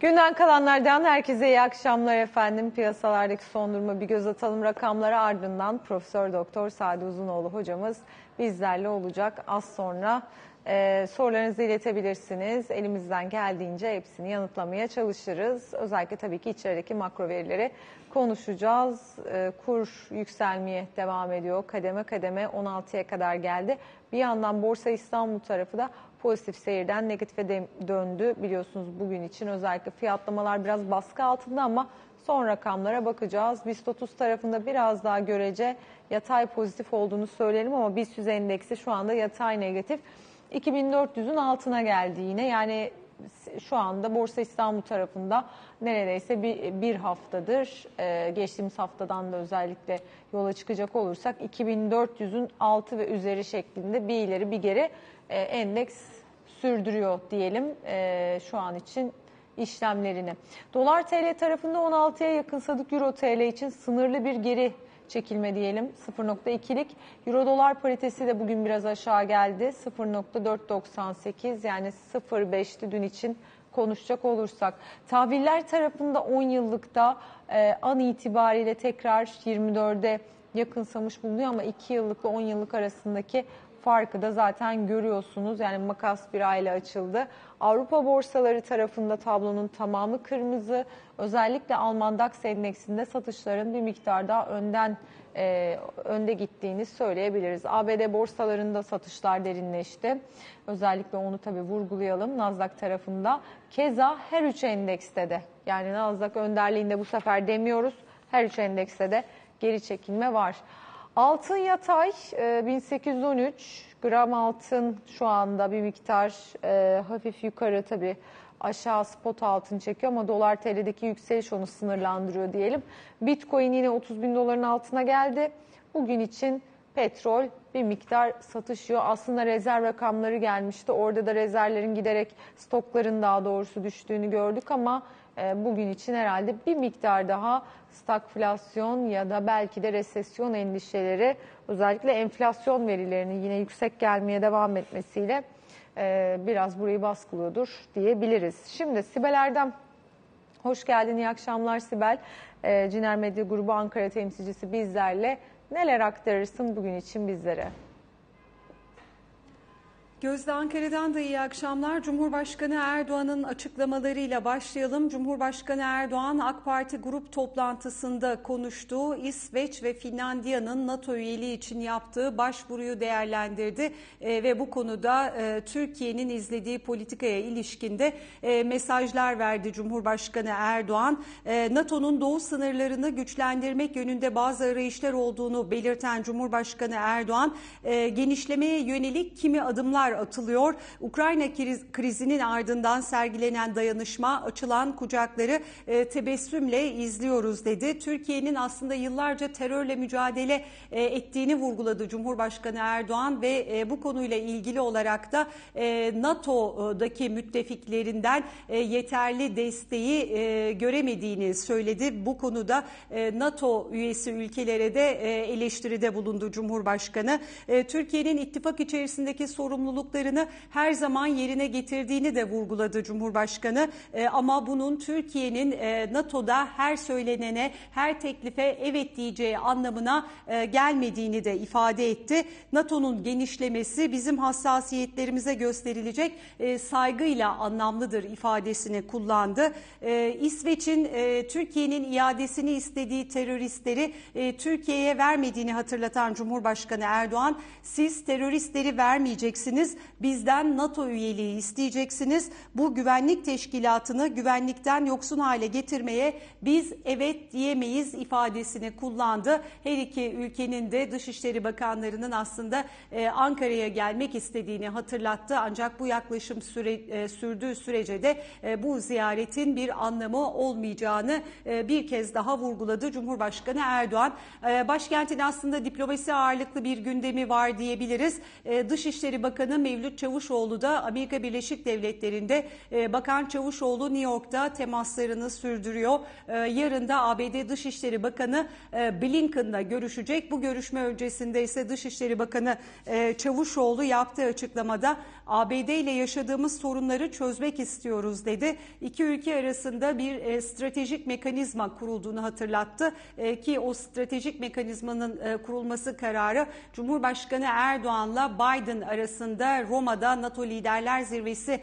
Günden kalanlardan herkese iyi akşamlar efendim. Piyasalardaki son duruma bir göz atalım rakamlara, ardından Profesör Doktor Sade Uzunoğlu hocamız bizlerle olacak. Az sonra sorularınızı iletebilirsiniz. Elimizden geldiğince hepsini yanıtlamaya çalışırız. Özellikle tabii ki içerideki makro verileri konuşacağız. Kur yükselmeye devam ediyor. Kademe kademe 16'ya kadar geldi. Bir yandan Borsa İstanbul tarafı da pozitif seyirden negatife döndü. Biliyorsunuz bugün için özellikle fiyatlamalar biraz baskı altında ama son rakamlara bakacağız. BIST 30 tarafında biraz daha görece yatay pozitif olduğunu söyleyelim ama BIST 100 endeksi şu anda yatay negatif. 2400'ün altına geldi yine. Yani şu anda Borsa İstanbul tarafında neredeyse bir haftadır, geçtiğimiz haftadan da özellikle yola çıkacak olursak 2400'ün altı ve üzeri şeklinde bir ileri bir geri endeks sürdürüyor diyelim şu an için işlemlerini. Dolar TL tarafında 16'ya yakınsadık. Euro TL için sınırlı bir geri çekilme diyelim. 0.2'lik. Euro dolar paritesi de bugün biraz aşağı geldi. 0.498 yani 0.5'ti dün için konuşacak olursak. Tahviller tarafında 10 yıllıkta an itibariyle tekrar 24'e yakınsamış bulunuyor ama 2 yıllıkla 10 yıllık arasındaki farkı da zaten görüyorsunuz. Yani makas bir ayla açıldı. Avrupa borsaları tarafında tablonun tamamı kırmızı. Özellikle Alman DAX endeksinde satışların bir miktar daha önde gittiğini söyleyebiliriz. ABD borsalarında satışlar derinleşti. Özellikle onu tabii vurgulayalım. Nasdaq tarafında keza her üç endekste de, yani Nasdaq önderliğinde bu sefer demiyoruz, her üç endekste de geri çekilme var. Altın yatay 1813, gram altın şu anda bir miktar hafif yukarı, tabii aşağı spot altın çekiyor ama dolar TL'deki yükseliş onu sınırlandırıyor diyelim. Bitcoin yine 30 bin doların altına geldi. Bugün için petrol bir miktar satışıyor. Aslında rezerv rakamları gelmişti. Orada da rezervlerin giderek, stokların daha doğrusu düştüğünü gördük ama bugün için herhalde bir miktar daha stagflasyon ya da belki de resesyon endişeleri, özellikle enflasyon verilerinin yine yüksek gelmeye devam etmesiyle biraz burayı baskılıyordur diyebiliriz. Şimdi Sibel Erdem, hoş geldin, iyi akşamlar Sibel. Ciner Medya Grubu Ankara temsilcisi bizlerle. Neler aktarırsın bugün için bizlere? Gözde, Ankara'dan da iyi akşamlar. Cumhurbaşkanı Erdoğan'ın açıklamalarıyla başlayalım. Cumhurbaşkanı Erdoğan AK Parti grup toplantısında konuştuğu İsveç ve Finlandiya'nın NATO üyeliği için yaptığı başvuruyu değerlendirdi ve bu konuda Türkiye'nin izlediği politikaya ilişkinde mesajlar verdi Cumhurbaşkanı Erdoğan. NATO'nun doğu sınırlarını güçlendirmek yönünde bazı arayışlar olduğunu belirten Cumhurbaşkanı Erdoğan, genişlemeye yönelik kimi adımlar atılıyor. Ukrayna krizinin ardından sergilenen dayanışma, açılan kucakları tebessümle izliyoruz dedi. Türkiye'nin aslında yıllarca terörle mücadele ettiğini vurguladı Cumhurbaşkanı Erdoğan ve bu konuyla ilgili olarak da NATO'daki müttefiklerinden yeterli desteği göremediğini söyledi. Bu konuda NATO üyesi ülkelere de eleştiride bulundu Cumhurbaşkanı. Türkiye'nin ittifak içerisindeki sorumluluklarını her zaman yerine getirdiğini de vurguladı Cumhurbaşkanı. Ama bunun Türkiye'nin NATO'da her söylenene, her teklife evet diyeceği anlamına gelmediğini de ifade etti. NATO'nun genişlemesi bizim hassasiyetlerimize gösterilecek saygıyla anlamlıdır ifadesini kullandı. İsveç'in Türkiye'nin iadesini istediği teröristleri Türkiye'ye vermediğini hatırlatan Cumhurbaşkanı Erdoğan, siz teröristleri vermeyeceksiniz, bizden NATO üyeliği isteyeceksiniz. Bu güvenlik teşkilatını güvenlikten yoksun hale getirmeye biz evet diyemeyiz ifadesini kullandı. Her iki ülkenin de Dışişleri Bakanlarının aslında Ankara'ya gelmek istediğini hatırlattı. Ancak bu yaklaşım sürdüğü sürece de bu ziyaretin bir anlamı olmayacağını bir kez daha vurguladı Cumhurbaşkanı Erdoğan. Başkentin aslında diplomasi ağırlıklı bir gündemi var diyebiliriz. Dışişleri Bakanı Bakanı Mevlüt Çavuşoğlu da Amerika Birleşik Devletleri'nde. Bakan Çavuşoğlu New York'ta temaslarını sürdürüyor. Yarın da ABD Dışişleri Bakanı Blinken'la görüşecek. Bu görüşme öncesinde ise Dışişleri Bakanı Çavuşoğlu yaptığı açıklamada ABD ile yaşadığımız sorunları çözmek istiyoruz dedi. İki ülke arasında bir stratejik mekanizma kurulduğunu hatırlattı ki o stratejik mekanizmanın kurulması kararı Cumhurbaşkanı Erdoğan'la Biden arasında Roma'da NATO Liderler Zirvesi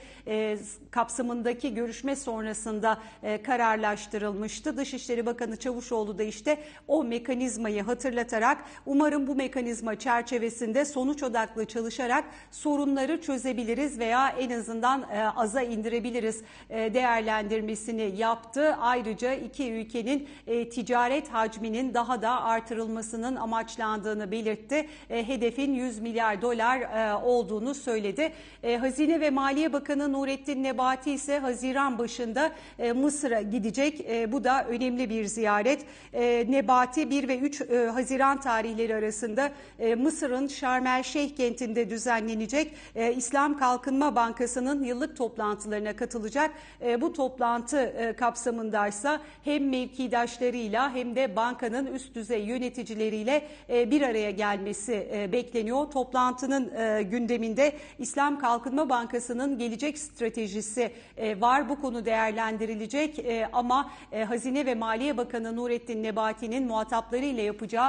kapsamındaki görüşme sonrasında kararlaştırılmıştı. Dışişleri Bakanı Çavuşoğlu da işte o mekanizmayı hatırlatarak umarım bu mekanizma çerçevesinde sonuç odaklı çalışarak sorunları çözebiliriz veya en azından aza indirebiliriz değerlendirmesini yaptı. Ayrıca iki ülkenin ticaret hacminin daha da artırılmasının amaçlandığını belirtti. Hedefin 100 milyar dolar olduğunu söyledi. Hazine ve Maliye Bakanı Nurettin Nebati ise Haziran başında Mısır'a gidecek. Bu da önemli bir ziyaret. Nebati 1 ve 3 Haziran tarihleri arasında Mısır'ın Şarm El Şeyh kentinde düzenlenecek İslam Kalkınma Bankası'nın yıllık toplantılarına katılacak. Bu toplantı kapsamındaysa hem mevkidaşlarıyla hem de bankanın üst düzey yöneticileriyle bir araya gelmesi bekleniyor. Toplantının gündeminde İslam Kalkınma Bankası'nın gelecek stratejisi var. Bu konu değerlendirilecek ama Hazine ve Maliye Bakanı Nurettin Nebati'nin muhataplarıyla yapacağı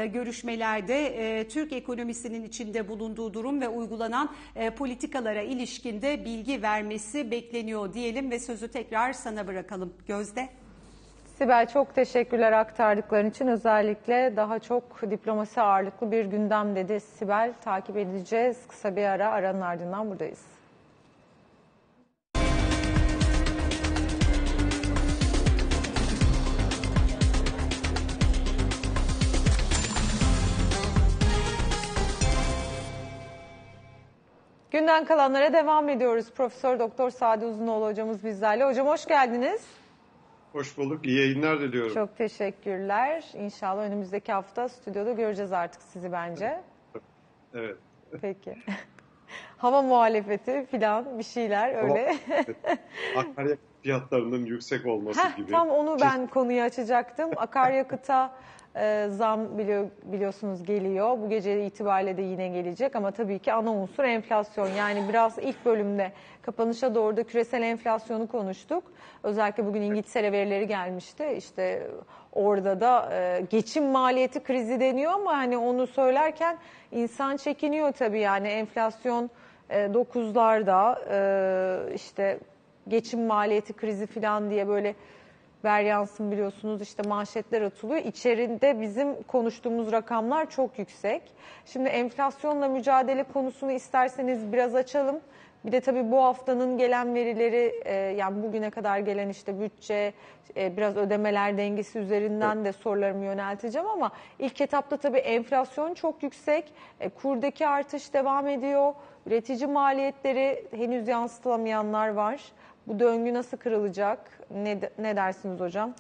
görüşmelerde Türk ekonomisinin içinde bulunduğu durum ve uygulanan politikalara ilişkinde bilgi vermesi bekleniyor diyelim ve sözü tekrar sana bırakalım. Gözde. Sibel, çok teşekkürler aktardıkların için. Özellikle daha çok diplomasi ağırlıklı bir gündem dedi Sibel. Takip edeceğiz. Kısa bir ara, aranın ardından buradayız. Günden kalanlara devam ediyoruz. Profesör Doktor Sadi Uzunoğlu hocamız bizlerle. Hocam hoş geldiniz. Hoş bulduk. İyi yayınlar diliyorum. Çok teşekkürler. İnşallah önümüzdeki hafta stüdyoda göreceğiz artık sizi bence. Evet. Peki. Hava muhalefeti filan bir şeyler öyle. Akaryakıt fiyatlarının yüksek olması gibi. Tam onu ben konuyu açacaktım. Akaryakıta zam biliyorsunuz geliyor. Bu gece itibariyle de yine gelecek ama tabii ki ana unsur enflasyon. Yani biraz ilk bölümde kapanışa doğru da küresel enflasyonu konuştuk. Özellikle bugün İngiltere verileri gelmişti. İşte orada da geçim maliyeti krizi deniyor ama hani onu söylerken insan çekiniyor tabii. Yani enflasyon 9'larda işte geçim maliyeti krizi falan diye böyle Veryans'ın biliyorsunuz işte manşetler atılıyor. İçerinde bizim konuştuğumuz rakamlar çok yüksek. Şimdi enflasyonla mücadele konusunu isterseniz biraz açalım. Bir de tabii bu haftanın gelen verileri yani bugüne kadar gelen işte bütçe, biraz ödemeler dengesi üzerinden de sorularımı yönelteceğim ama ilk etapta tabii enflasyon çok yüksek. Kurdaki artış devam ediyor. Üretici maliyetleri henüz yansıtılamayanlar var. Bu döngü nasıl kırılacak? Ne dersiniz hocam?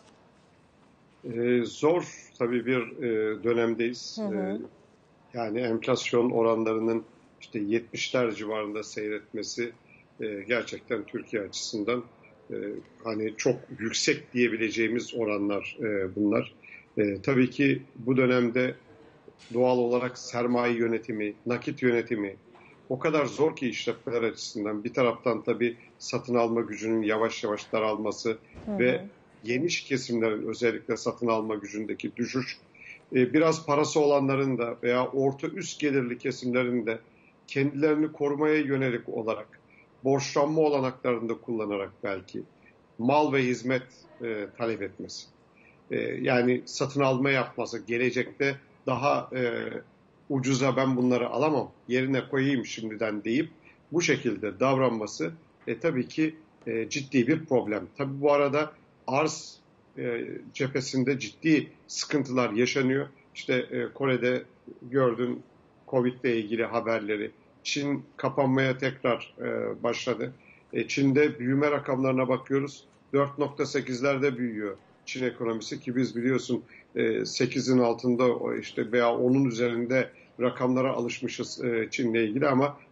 Zor tabii bir dönemdeyiz. Hı hı. Yani enflasyon oranlarının işte 70'ler civarında seyretmesi gerçekten Türkiye açısından hani çok yüksek diyebileceğimiz oranlar bunlar. Tabii ki bu dönemde doğal olarak sermaye yönetimi, nakit yönetimi o kadar zor ki işletmeler açısından. Bir taraftan tabii satın alma gücünün yavaş yavaş daralması ve geniş kesimlerin özellikle satın alma gücündeki düşüş, biraz parası olanların da veya orta üst gelirli kesimlerin de kendilerini korumaya yönelik olarak borçlanma olanaklarını da kullanarak belki mal ve hizmet talep etmesi. Yani satın alma yapması, gelecekte daha ucuza ben bunları alamam, yerine koyayım şimdiden deyip bu şekilde davranması tabii ki ciddi bir problem. Tabii bu arada arz cephesinde ciddi sıkıntılar yaşanıyor. İşte Kore'de gördün Covid ile ilgili haberleri. Çin kapanmaya tekrar başladı. Çin'de büyüme rakamlarına bakıyoruz. 4.8'lerde büyüyor Çin ekonomisi ki biz biliyorsun 8'in altında işte veya 10'un üzerinde rakamlara alışmışız Çin'le ilgili ama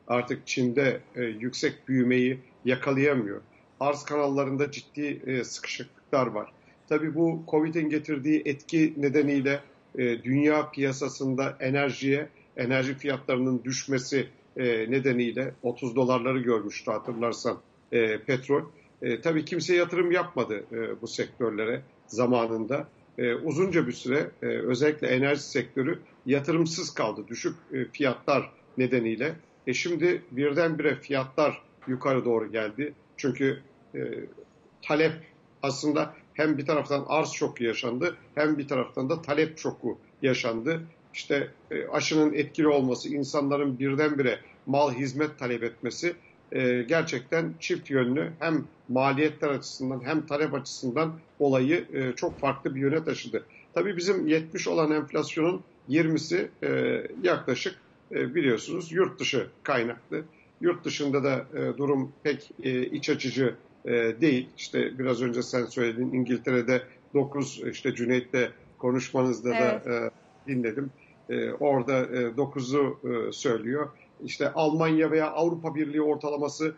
artık Çin'de yüksek büyümeyi yakalayamıyor. Arz kanallarında ciddi sıkışıklıklar var. Tabii bu Covid'in getirdiği etki nedeniyle dünya piyasasında enerji fiyatlarının düşmesi nedeniyle 30 dolarları görmüştü hatırlarsan petrol. Tabii kimse yatırım yapmadı bu sektörlere zamanında. Uzunca bir süre özellikle enerji sektörü yatırımsız kaldı düşük fiyatlar nedeniyle. Şimdi birdenbire fiyatlar yukarı doğru geldi. Çünkü talep aslında hem bir taraftan arz şoku yaşandı hem bir taraftan da talep şoku yaşandı. İşte aşının etkili olması, insanların birdenbire mal hizmet talep etmesi gerçekten çift yönlü, hem maliyetler açısından hem talep açısından olayı çok farklı bir yöne taşıdı. Tabii bizim 70 olan enflasyonun 20'si yaklaşık biliyorsunuz yurt dışı kaynaklı. Yurt dışında da durum pek iç açıcı değil. İşte biraz önce sen söyledin, İngiltere'de 9, işte Cüneyt'le konuşmanızda evet, da dinledim. Orada 9'u söylüyor. İşte Almanya veya Avrupa Birliği ortalaması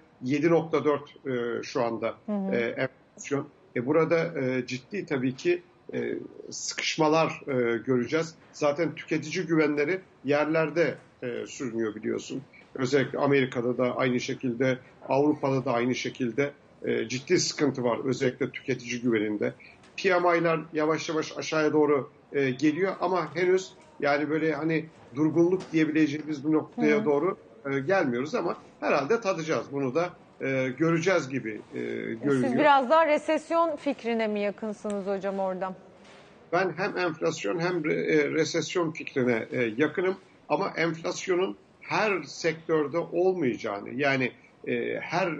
7,4 şu anda enflasyon. Burada ciddi tabii ki sıkışmalar göreceğiz. Zaten tüketici güvenleri yerlerde sürünüyor biliyorsun. Özellikle Amerika'da da aynı şekilde, Avrupa'da da aynı şekilde ciddi sıkıntı var özellikle tüketici güveninde. PMI'ler yavaş yavaş aşağıya doğru geliyor ama henüz yani böyle hani durgunluk diyebileceğimiz bir noktaya doğru gelmiyoruz ama herhalde tadacağız. Bunu da göreceğiz gibi görünüyor. Siz biraz daha resesyon fikrine mi yakınsınız hocam orada? Ben hem enflasyon hem resesyon fikrine yakınım ama enflasyonun her sektörde olmayacağını, yani her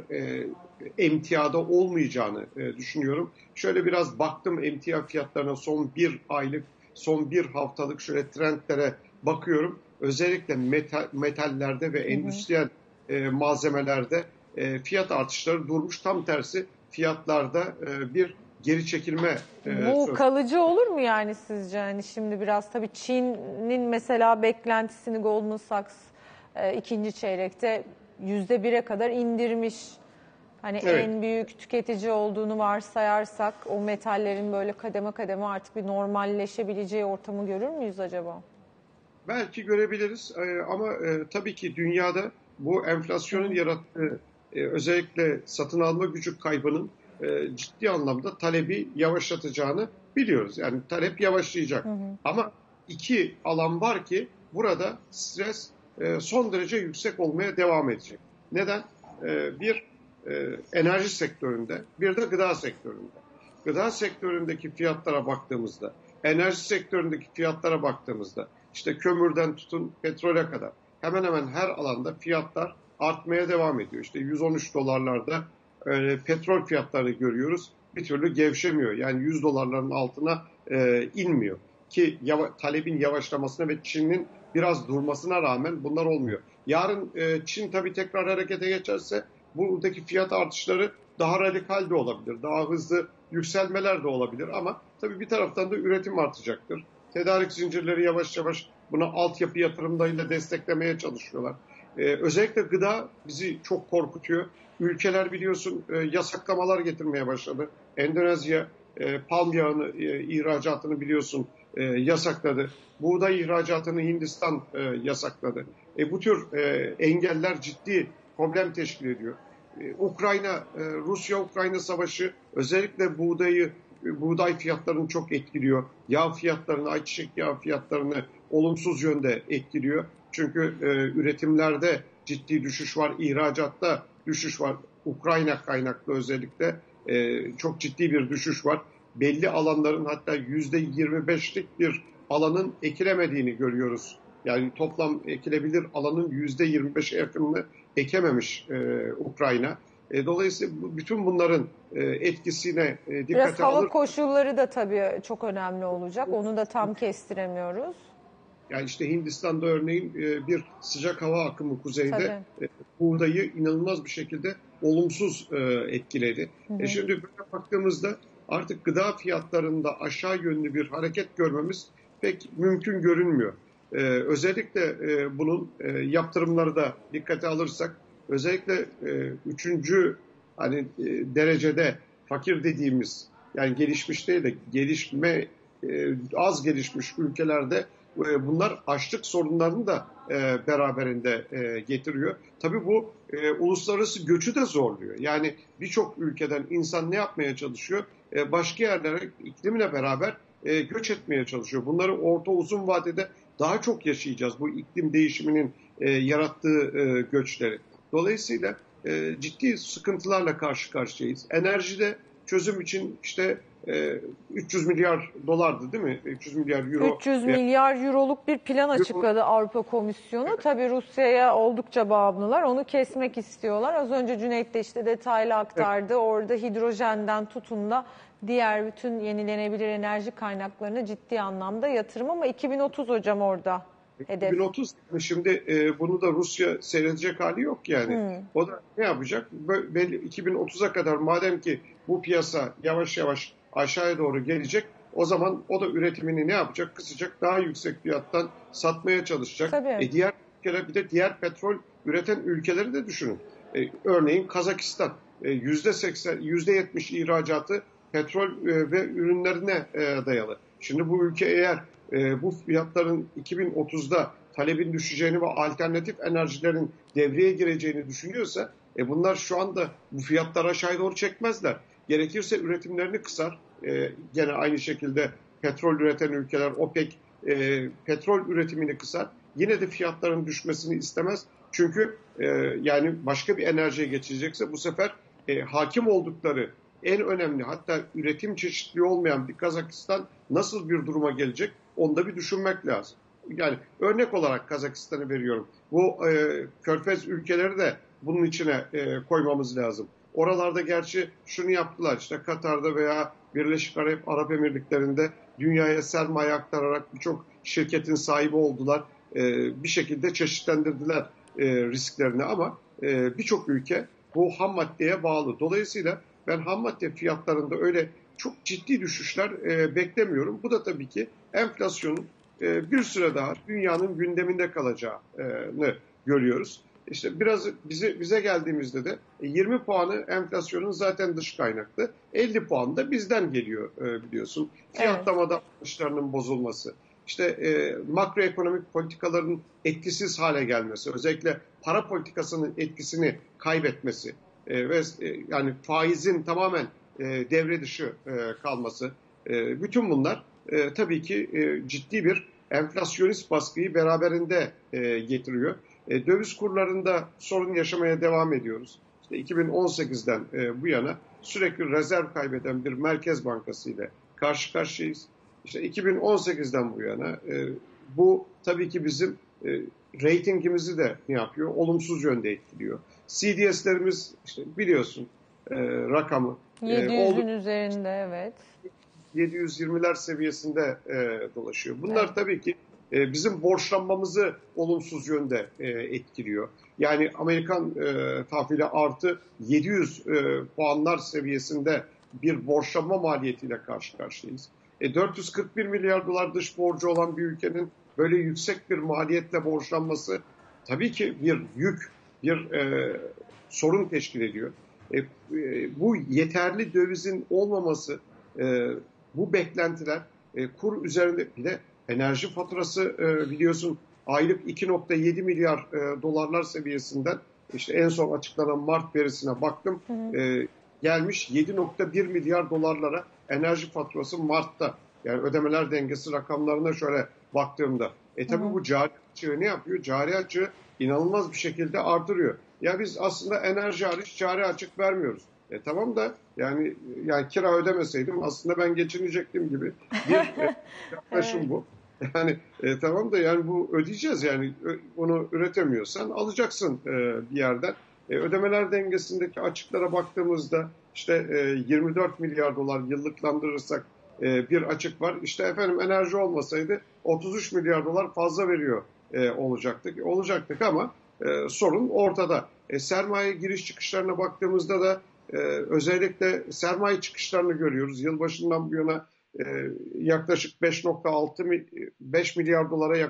emtiada olmayacağını düşünüyorum. Şöyle biraz baktım emtia fiyatlarına, son bir aylık, son bir haftalık şöyle trendlere bakıyorum. Özellikle metallerde ve endüstriyel malzemelerde fiyat artışları durmuş. Tam tersi fiyatlarda bir geri çekilme. Bu kalıcı olur mu yani sizce? Yani şimdi biraz tabii Çin'in mesela beklentisini Goldman Sachs ikinci çeyrekte %1'e kadar indirmiş. Hani Evet. en büyük tüketici olduğunu varsayarsak o metallerin böyle kademe kademe artık bir normalleşebileceği ortamı görür müyüz acaba? Belki görebiliriz ama tabii ki dünyada bu enflasyonun yarattığı özellikle satın alma gücü kaybının ciddi anlamda talebi yavaşlatacağını biliyoruz. Yani talep yavaşlayacak. Ama iki alan var ki burada stres son derece yüksek olmaya devam edecek. Neden? Bir enerji sektöründe, bir de gıda sektöründe. Gıda sektöründeki fiyatlara baktığımızda, enerji sektöründeki fiyatlara baktığımızda, işte kömürden tutun petrole kadar hemen hemen her alanda fiyatlar artmaya devam ediyor. İşte 113 dolarlarda petrol fiyatlarını görüyoruz. Bir türlü gevşemiyor. Yani 100 dolarların altına inmiyor. Ki talebin yavaşlamasına ve Çin'in biraz durmasına rağmen bunlar olmuyor. Yarın Çin tabii tekrar harekete geçerse buradaki fiyat artışları daha radikal de olabilir. Daha hızlı yükselmeler de olabilir ama tabii bir taraftan da üretim artacaktır. Tedarik zincirleri yavaş yavaş buna altyapı yatırımlarıyla desteklemeye çalışıyorlar. Özellikle gıda bizi çok korkutuyor. Ülkeler biliyorsun yasaklamalar getirmeye başladı. Endonezya palm yağını ihracatını biliyorsun yasakladı. Buğday ihracatını Hindistan yasakladı. Bu tür engeller ciddi problem teşkil ediyor. Rusya-Ukrayna savaşı özellikle buğday fiyatlarını çok etkiliyor. Yağ fiyatlarını, ayçiçek yağı fiyatlarını olumsuz yönde etkiliyor. Çünkü üretimlerde ciddi düşüş var, ihracatta düşüş var. Ukrayna kaynaklı özellikle çok ciddi bir düşüş var. Belli alanların hatta %25'lik bir alanın ekilemediğini görüyoruz. Yani toplam ekilebilir alanın %25'e yakınını ekememiş Ukrayna. Dolayısıyla bütün bunların etkisine dikkate Biraz hava alır. koşulları da tabii çok önemli olacak. Onu da tam kestiremiyoruz. Yani işte Hindistan'da örneğin bir sıcak hava akımı kuzeyde buğdayı inanılmaz bir şekilde olumsuz etkiledi. Şimdi böyle baktığımızda artık gıda fiyatlarında aşağı yönlü bir hareket görmemiz pek mümkün görünmüyor. Özellikle bunun yaptırımları da dikkate alırsak, özellikle üçüncü hani derecede fakir dediğimiz, yani gelişmiş değil de az gelişmiş ülkelerde bunlar açlık sorunlarını da beraberinde getiriyor. Tabii bu uluslararası göçü de zorluyor. Yani birçok ülkeden insan ne yapmaya çalışıyor? Başka yerlere iklimle beraber göç etmeye çalışıyor. Bunları orta uzun vadede daha çok yaşayacağız, bu iklim değişiminin yarattığı göçleri. Dolayısıyla ciddi sıkıntılarla karşı karşıyayız. Enerjide çözüm için işte 300 milyar dolardı değil mi? 300 milyar euro. 300 milyar euroluk bir plan açıkladı Avrupa Komisyonu. Tabii Rusya'ya oldukça bağımlılar. Onu kesmek istiyorlar. Az önce Cüneyt de işte detaylı aktardı. Evet. Orada hidrojenden tutun da diğer bütün yenilenebilir enerji kaynaklarına ciddi anlamda yatırım, ama 2030 hocam orada hedef. 2030 şimdi bunu da Rusya seyredecek hali yok yani. O da ne yapacak? Belli 2030'a kadar madem ki bu piyasa yavaş yavaş aşağıya doğru gelecek, o zaman o da üretimini ne yapacak? Kısacak, daha yüksek fiyattan satmaya çalışacak. Diğer ülkeler, bir de diğer petrol üreten ülkeleri de düşünün. Örneğin Kazakistan %80, %70 ihracatı petrol ve ürünlerine dayalı. Şimdi bu ülke eğer bu fiyatların 2030'da talebin düşeceğini ve alternatif enerjilerin devreye gireceğini düşünüyorsa bunlar şu anda bu fiyatları aşağıya doğru çekmezler. Gerekirse üretimlerini kısar. Gene aynı şekilde petrol üreten ülkeler OPEC petrol üretimini kısar. Yine de fiyatların düşmesini istemez. Çünkü yani başka bir enerjiye geçecekse bu sefer hakim oldukları en önemli, hatta üretim çeşitliliği olmayan bir Kazakistan nasıl bir duruma gelecek, onu da bir düşünmek lazım. Yani örnek olarak Kazakistan'ı veriyorum. Bu Körfez ülkeleri de bunun içine koymamız lazım. Oralarda gerçi şunu yaptılar, işte Katar'da veya Birleşik Arap Emirlikleri'nde dünyaya sermaye aktararak birçok şirketin sahibi oldular. Bir şekilde çeşitlendirdiler risklerini, ama birçok ülke bu ham maddeye bağlı. Dolayısıyla ben ham madde fiyatlarında öyle çok ciddi düşüşler beklemiyorum. Bu da tabii ki enflasyonun bir süre daha dünyanın gündeminde kalacağını görüyoruz. İşte biraz bize geldiğimizde de 20 puanı enflasyonun zaten dış kaynaklı, 50 puan da bizden geliyor biliyorsun. Fiyatlamada artışlarının bozulması, işte makroekonomik politikaların etkisiz hale gelmesi, özellikle para politikasının etkisini kaybetmesi ve yani faizin tamamen devre dışı kalması, bütün bunlar tabii ki ciddi bir enflasyonist baskıyı beraberinde getiriyor. Döviz kurlarında sorun yaşamaya devam ediyoruz. İşte 2018'den bu yana sürekli rezerv kaybeden bir merkez bankası ile karşı karşıyayız. İşte 2018'den bu yana bu tabii ki bizim reytingimizi de ne yapıyor? Olumsuz yönde etkiliyor. CDS'lerimiz işte biliyorsun rakamı 700'ün üzerinde, evet. 720'ler seviyesinde dolaşıyor. Bunlar tabii ki bizim borçlanmamızı olumsuz yönde etkiliyor. Yani Amerikan tahvili artı 700 puanlar seviyesinde bir borçlanma maliyetiyle karşı karşıyayız. 441 milyar dolar dış borcu olan bir ülkenin böyle yüksek bir maliyetle borçlanması tabii ki bir yük, bir sorun teşkil ediyor. Bu yeterli dövizin olmaması, bu beklentiler kur üzerinde, bir de enerji faturası biliyorsun aylık 2,7 milyar dolarlar seviyesinden, işte en son açıklanan Mart verisine baktım, gelmiş 7,1 milyar dolarlara enerji faturası Mart'ta. Yani ödemeler dengesi rakamlarına şöyle baktığımda. Tabii bu cari açığı ne yapıyor? Cari açığı inanılmaz bir şekilde artırıyor. Ya biz aslında enerji hariç cari açık vermiyoruz. Tamam da yani kira ödemeseydim aslında ben geçinecektim gibi bir yaklaşım bu. Yani tamam da yani bu ödeyeceğiz, yani onu üretemiyorsan alacaksın bir yerden. Ödemeler dengesindeki açıklara baktığımızda işte 24 milyar dolar yıllıklandırırsak bir açık var. İşte efendim enerji olmasaydı 33 milyar dolar fazla veriyor olacaktık ama sorun ortada. Sermaye giriş çıkışlarına baktığımızda da özellikle sermaye çıkışlarını görüyoruz. Yılbaşından bu yana yaklaşık 5 milyar dolara yakın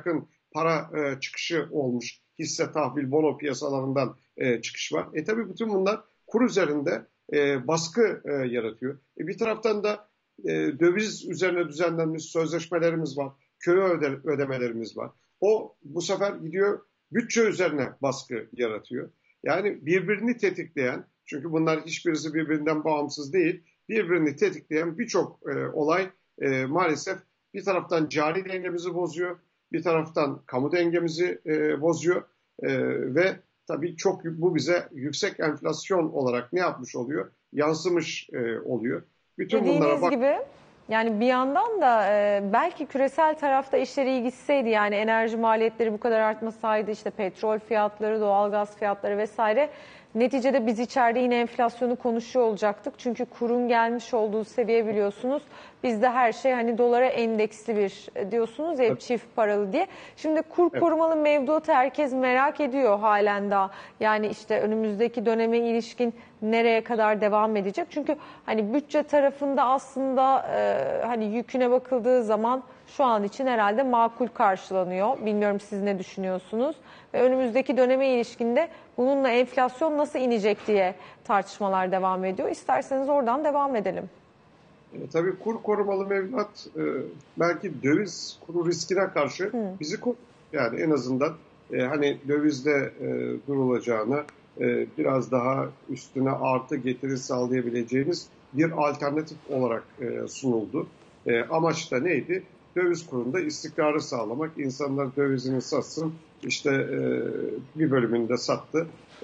para çıkışı olmuş. Hisse, tahvil, bono piyasalarından çıkış var. Tabii bütün bunlar kur üzerinde baskı yaratıyor. Bir taraftan da döviz üzerine düzenlenmiş sözleşmelerimiz var. Köye ödemelerimiz var. O bu sefer gidiyor bütçe üzerine baskı yaratıyor. Yani birbirini tetikleyen, çünkü bunlar hiçbirisi birbirinden bağımsız değil, birbirini tetikleyen birçok olay maalesef bir taraftan cari dengemizi bozuyor, bir taraftan kamu dengemizi bozuyor ve tabii bu bize yüksek enflasyon olarak ne yapmış oluyor? Yansımış oluyor. Bütün Dediğiniz gibi yani bir yandan da belki küresel tarafta işler iyi gitseydi, yani enerji maliyetleri bu kadar artmasaydı, işte petrol fiyatları, doğalgaz fiyatları vesaire, neticede biz içeride yine enflasyonu konuşuyor olacaktık. Çünkü kurun gelmiş olduğu seviye biliyorsunuz. Bizde her şey hani dolara endeksli bir diyorsunuz ya, çift paralı diye. Şimdi kur korumalı mevduatı herkes merak ediyor halen daha. Yani işte önümüzdeki döneme ilişkin nereye kadar devam edecek? Çünkü hani bütçe tarafında aslında hani yüküne bakıldığı zaman şu an için herhalde makul karşılanıyor. Bilmiyorum siz ne düşünüyorsunuz? Ve önümüzdeki döneme ilişkinde bununla enflasyon nasıl inecek diye tartışmalar devam ediyor. İsterseniz oradan devam edelim. Tabii kur korumalı mevduat belki döviz kuru riskine karşı bizi yani en azından hani dövizde durulacağına biraz daha üstüne artı getiri sağlayabileceğiniz bir alternatif olarak sunuldu. Amaç da neydi? Döviz kurunda istikrarı sağlamak. İnsanlar dövizini satsın. İşte bir bölümünü de sattı.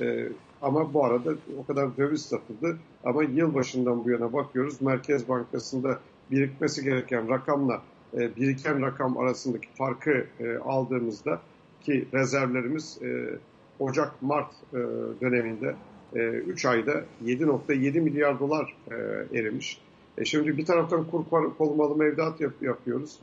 Ama bu arada o kadar döviz satıldı. Ama yılbaşından bu yana bakıyoruz. Merkez Bankası'nda birikmesi gereken rakamla biriken rakam arasındaki farkı aldığımızda ki rezervlerimiz Ocak-Mart döneminde 3 ayda 7,7 milyar dolar erimiş. Şimdi bir taraftan kur korumalı mevduat yapıyoruz.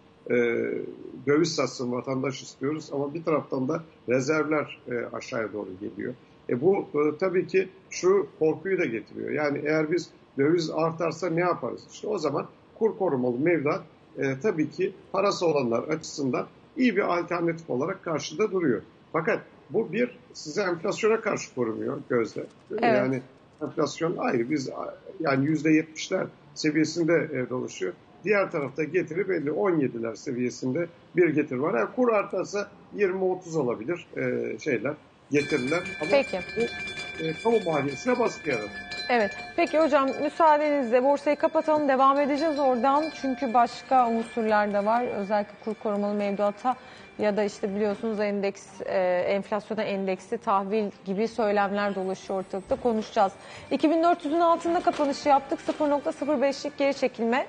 Döviz satsın vatandaş istiyoruz ama bir taraftan da rezervler aşağıya doğru geliyor. Bu tabii ki şu korkuyu da getiriyor. Yani eğer biz döviz artarsa ne yaparız? İşte o zaman kur korumalı mevduat tabii ki parası olanlar açısından iyi bir alternatif olarak karşıda duruyor. Fakat bu size enflasyona karşı korumuyor Gözde. Evet. Yani enflasyon ayrı. Biz yani %70'ler seviyesinde dolaşıyor. Diğer tarafta getiri belli 17'ler seviyesinde bir getiri var. Yani kur artarsa 20-30 olabilir getiriler. Ama peki. Bu kamu maliyesine baskı yaratır. Evet. Peki hocam, müsaadenizle borsayı kapatalım, devam edeceğiz oradan. Çünkü başka unsurlar da var. Özellikle kur korumalı mevduata ya da işte biliyorsunuz enflasyona endeksli tahvil gibi söylemler dolaşıyor ortalıkta, konuşacağız. 2400'ün altında kapanışı yaptık. 0,05'lik geri çekilme.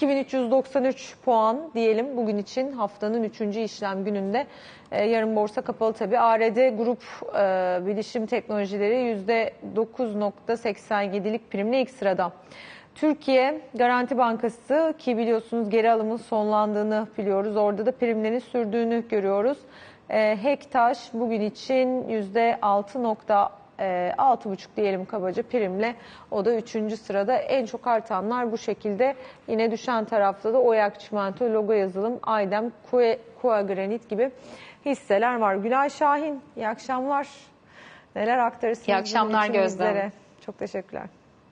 2393 puan diyelim bugün için, haftanın 3. işlem gününde. Yarın borsa kapalı tabii. ARD Grup Bilişim Teknolojileri %9,87'lik primle ilk sırada. Türkiye Garanti Bankası, ki biliyorsunuz geri alımın sonlandığını biliyoruz. Orada da primlerin sürdüğünü görüyoruz. Hektaş bugün için %6,5 diyelim kabaca primle. O da 3. sırada. En çok artanlar bu şekilde. Yine düşen tarafta da Oyak Çimento, Logo Yazılım, Aydem, Kua Granit gibi hisseler var. Gülay Şahin, iyi akşamlar. Neler aktarırsınız? İyi akşamlar Gözde. Çok teşekkürler.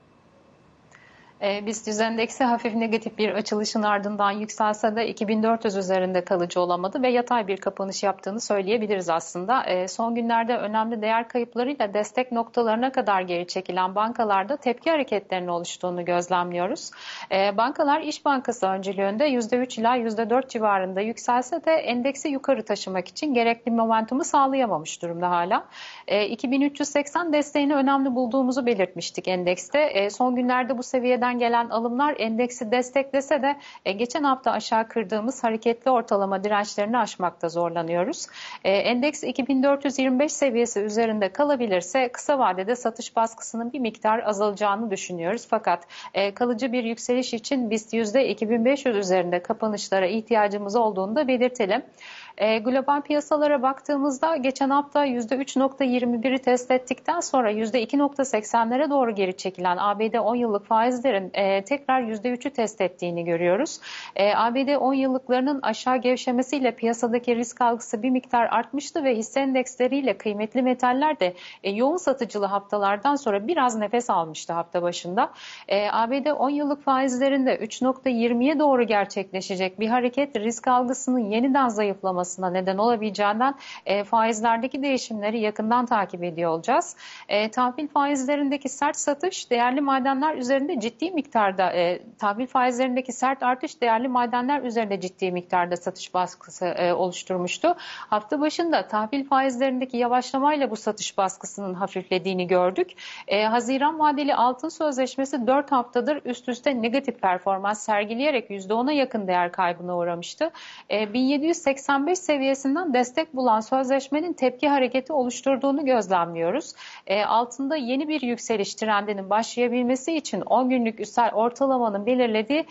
BIST 100 endeksi hafif negatif bir açılışın ardından yükselse de 2400 üzerinde kalıcı olamadı ve yatay bir kapanış yaptığını söyleyebiliriz aslında. Son günlerde önemli değer kayıplarıyla destek noktalarına kadar geri çekilen bankalarda tepki hareketlerinin oluştuğunu gözlemliyoruz. Bankalar İş Bankası öncülüğünde %3 ila %4 civarında yükselse de endeksi yukarı taşımak için gerekli momentumu sağlayamamış durumda hala. 2380 desteğini önemli bulduğumuzu belirtmiştik endekste. Son günlerde bu seviyeden gelen alımlar endeksi desteklese de geçen hafta aşağı kırdığımız hareketli ortalama dirençlerini aşmakta zorlanıyoruz. Endeks 2425 seviyesi üzerinde kalabilirse kısa vadede satış baskısının bir miktar azalacağını düşünüyoruz. Fakat kalıcı bir yükseliş için BIST %2500 üzerinde kapanışlara ihtiyacımız olduğunu da belirtelim. Global piyasalara baktığımızda geçen hafta %3.21'i test ettikten sonra %2.80'lere doğru geri çekilen ABD 10 yıllık faizlerin tekrar %3'ü test ettiğini görüyoruz. ABD 10 yıllıklarının aşağı gevşemesiyle piyasadaki risk algısı bir miktar artmıştı ve hisse endeksleriyle kıymetli metaller de yoğun satıcılı haftalardan sonra biraz nefes almıştı hafta başında. ABD 10 yıllık faizlerinde 3.20'ye doğru gerçekleşecek bir hareket risk algısının yeniden zayıflamasına neden olabileceğinden faizlerdeki değişimleri yakından takip ediyor olacağız. Tahvil faizlerindeki sert satış değerli madenler üzerinde ciddi miktarda tahvil faizlerindeki sert artış değerli madenler üzerinde ciddi miktarda satış baskısı oluşturmuştu. Hafta başında tahvil faizlerindeki yavaşlamayla bu satış baskısının hafiflediğini gördük. Haziran vadeli altın sözleşmesi 4 haftadır üst üste negatif performans sergileyerek %10'a yakın değer kaybına uğramıştı. 1785 seviyesinden destek bulan sözleşmenin tepki hareketi oluşturduğunu gözlemliyoruz. Altında yeni bir yükseliş trendinin başlayabilmesi için 10 günlük üstel ortalamanın belirlediği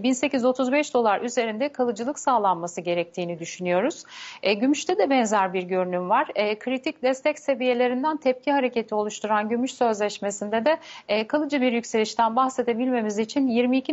1835 dolar üzerinde kalıcılık sağlanması gerektiğini düşünüyoruz. Gümüşte de benzer bir görünüm var. Kritik destek seviyelerinden tepki hareketi oluşturan gümüş sözleşmesinde de kalıcı bir yükselişten bahsedebilmemiz için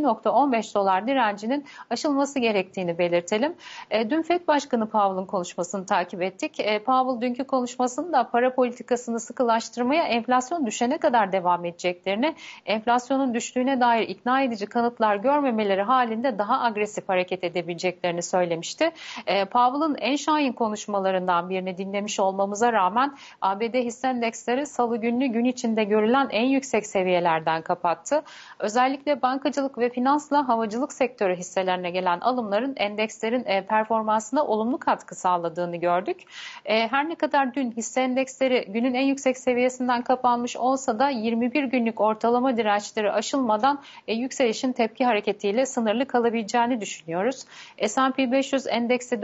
22.15 dolar direncinin aşılması gerektiğini belirtelim. Dün FED Başkanı Powell'ın konuşmasını takip ettik. Powell dünkü konuşmasında para politikasını sıkılaştırmaya enflasyon düşene kadar devam edeceklerini, enflasyonun düştüğüne dair ikna edici kanıtlar görmemeleri halinde daha agresif hareket edebileceklerini söylemişti. Powell'ın en şahin konuşmalarından birini dinlemiş olmamıza rağmen ABD hisse endeksleri salı gününü gün içinde görülen en yüksek seviyelerden kapattı. Özellikle bankacılık ve finansla havacılık sektörü hisselerine gelen alımların endekslerin performansına olumlu katkı sağladığını gördük. Her ne kadar dün hisse endeksleri günün en yüksek seviyesinden kapanmış olsa da 21 günlük ortalama dirençleri aşılmadan yükselişin tepki hareketiyle sınırlı kalabileceğini düşünüyoruz. S&P 500 endeksi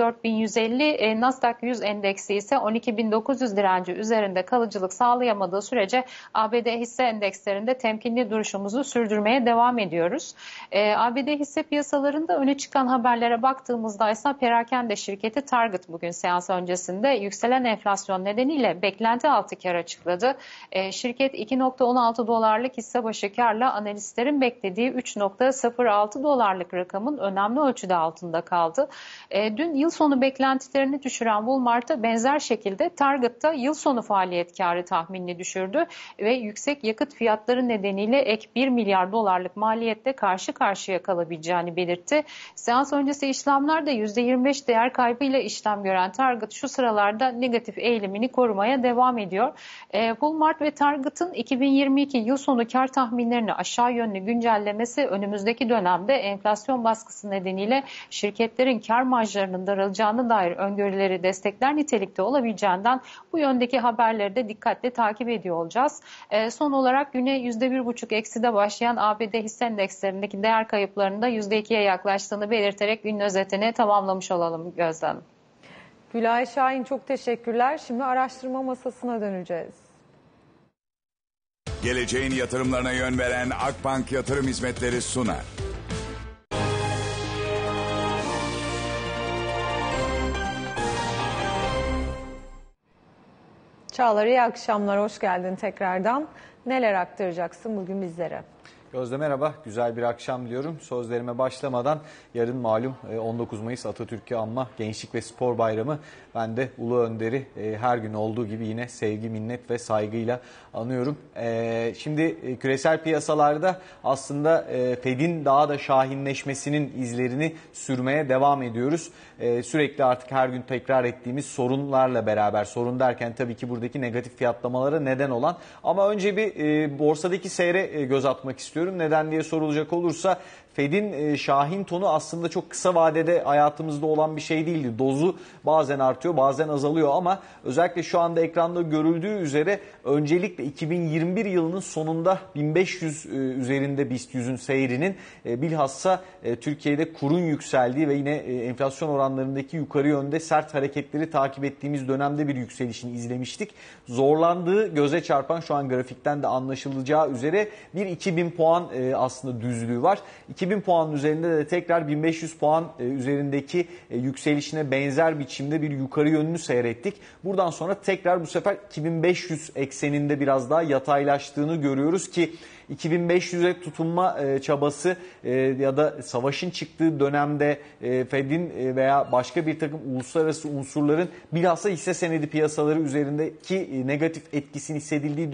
4150, Nasdaq 100 endeksi ise 12.900 direnci üzerinde kalıcılık sağlayamadığı sürece ABD hisse endekslerinde temkinli duruşumuzu sürdürmeye devam ediyoruz. ABD hisse piyasalarında öne çıkan haberlere baktığımızda ise perakende şirketi Target bugün seans öncesinde yükselen enflasyon nedeniyle beklenti altı kar açıkladı. Şirket 2.16 dolarlık hisse başı karla analistlerin beklediği 3.06 dolarlık rakamın önemli ölçüde altında kaldı. Dün yıl sonu beklentilerini düşüren Walmart'a benzer şekilde Target'ta yıl sonu faaliyet karı tahminini düşürdü ve yüksek yakıt fiyatları nedeniyle ek 1 milyar dolarlık maliyette karşı karşıya kalabileceğini belirtti. Seans öncesi işlemlerde %25 değer kaybıyla işlem gören Target şu sıralarda negatif eğilimini korumaya devam ediyor. Walmart ve Target'ın 2022 yıl sonu kar tahminlerini aşağı yönlü güncellemesi önümüzdeki dönemde enflasyon baskısı nedeniyle şirketlerin kar marjlarının daralacağına dair öngörüleri destekler nitelikte olabileceğinden bu yöndeki haberleri de dikkatle takip ediyor olacağız. Son olarak güne %1,5 ekside başlayan ABD hisse endekslerindeki değer kayıplarının da %2'ye yaklaştığını belirterek günün özetini tamamlamış olalım Gözde Hanım. Gülay Şahin çok teşekkürler. Şimdi araştırma masasına döneceğiz. Geleceğin yatırımlarına yön veren Akbank Yatırım Hizmetleri sunar. Çağlar iyi akşamlar, hoş geldin tekrardan. Neler aktaracaksın bugün bizlere? Gözde merhaba, güzel bir akşam diliyorum. Sözlerime başlamadan yarın malum 19 Mayıs Atatürk'ü anma Gençlik ve Spor Bayramı. Ben de Ulu Önder'i her gün olduğu gibi yine sevgi, minnet ve saygıyla anıyorum. Şimdi küresel piyasalarda aslında Fed'in daha da şahinleşmesinin izlerini sürmeye devam ediyoruz. Sürekli artık her gün tekrar ettiğimiz sorunlarla beraber, sorun derken tabii ki buradaki negatif fiyatlamalara neden olan, ama önce bir borsadaki seyre göz atmak istiyorum. Neden diye sorulacak olursa Fed'in şahin tonu aslında çok kısa vadede hayatımızda olan bir şey değildi. Dozu bazen artıyor, bazen azalıyor, ama özellikle şu anda ekranda görüldüğü üzere öncelikle 2021 yılının sonunda 1500 üzerinde BIST 100'ün seyrinin bilhassa Türkiye'de kurun yükseldiği ve yine enflasyon oranlarındaki yukarı yönde sert hareketleri takip ettiğimiz dönemde bir yükselişini izlemiştik. Zorlandığı göze çarpan, şu an grafikten de anlaşılacağı üzere bir 2000 puan aslında düzlüğü var. 2000 puanın üzerinde de tekrar 1500 puan üzerindeki yükselişine benzer biçimde bir yukarı yönünü seyrettik. Buradan sonra tekrar bu sefer 2500 ekseninde biraz daha yataylaştığını görüyoruz ki 2500'e tutunma çabası ya da savaşın çıktığı dönemde Fed'in veya başka bir takım uluslararası unsurların bilhassa hisse senedi piyasaları üzerindeki negatif etkisini hissedildiği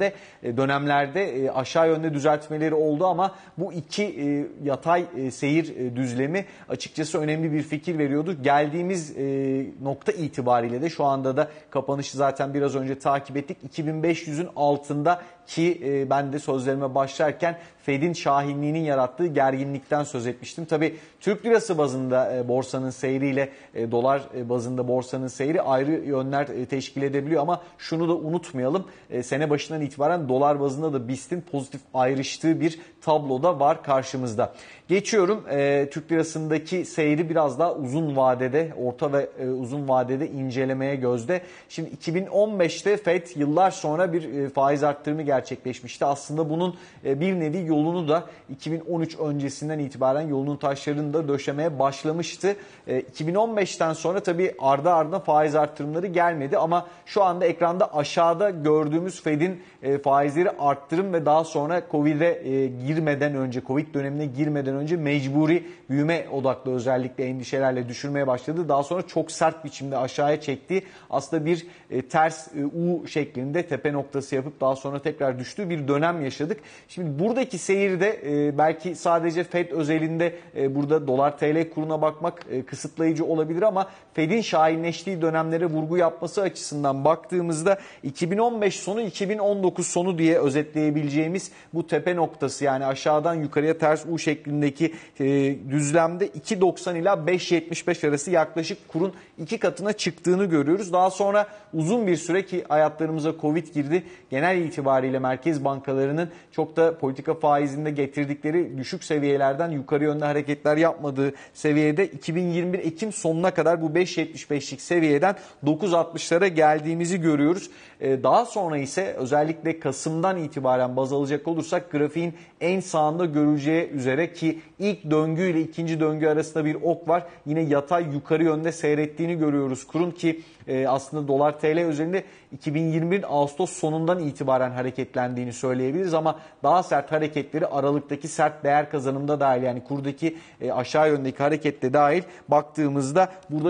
dönemlerde aşağı yönde düzeltmeleri oldu ama bu iki yatay seyir düzlemi açıkçası önemli bir fikir veriyordu. Geldiğimiz nokta itibariyle de şu anda da kapanışı zaten biraz önce takip ettik. 2500'ün altında ki ben de sözlerime başlarken Fed'in şahinliğinin yarattığı gerginlikten söz etmiştim. Tabii Türk lirası bazında borsanın seyriyle dolar bazında borsanın seyri ayrı yönler teşkil edebiliyor ama şunu da unutmayalım. Sene başından itibaren dolar bazında da BIST'in pozitif ayrıştığı bir tablo da var karşımızda. Geçiyorum Türk lirasındaki seyri biraz daha uzun vadede, orta ve uzun vadede incelemeye gözde. Şimdi 2015'te Fed yıllar sonra bir faiz arttırımı gerçekleşmişti. Aslında bunun bir nevi yolunu da 2013 öncesinden itibaren yolunun taşlarını da döşemeye başlamıştı. 2015'ten sonra tabii ardı ardına faiz arttırımları gelmedi ama şu anda ekranda aşağıda gördüğümüz Fed'in faizleri arttırım ve daha sonra Covid'e girmeden önce, Covid dönemine girmeden önce mecburi büyüme odaklı özellikle endişelerle düşürmeye başladı. Daha sonra çok sert biçimde aşağıya çekti. Aslında bir ters U şeklinde tepe noktası yapıp daha sonra tekrar düştüğü bir dönem yaşadık. Şimdi buradaki seyirde belki sadece Fed özelinde burada dolar TL kuruna bakmak kısıtlayıcı olabilir ama Fed'in şahinleştiği dönemlere vurgu yapması açısından baktığımızda 2015 sonu 2019 sonu diye özetleyebileceğimiz bu tepe noktası yani aşağıdan yukarıya ters U şeklindeki düzlemde 2.90 ila 5.75 arası yaklaşık kurun 2 katına çıktığını görüyoruz. Daha sonra uzun bir süre ki hayatlarımıza Covid girdi. Genel itibariyle merkez bankalarının çok da politika faizinde getirdikleri düşük seviyelerden yukarı yönde hareketler yapmadığı seviyede 2021 Ekim sonuna kadar bu 5.75'lik seviyeden 9.60'lara geldiğimizi görüyoruz. Daha sonra ise özellikle Kasım'dan itibaren baz alacak olursak grafiğin en sağında görüleceği üzere ki ilk döngü ile ikinci döngü arasında bir ok var. Yine yatay yukarı yönde seyrettiğini görüyoruz kurun ki aslında dolar TL üzerinde 2021 Ağustos sonundan itibaren hareketlendiğini söyleyebiliriz ama daha sert hareketleri Aralık'taki sert değer kazanımda dahil yani kurdaki aşağı yöndeki harekette dahil baktığımızda burada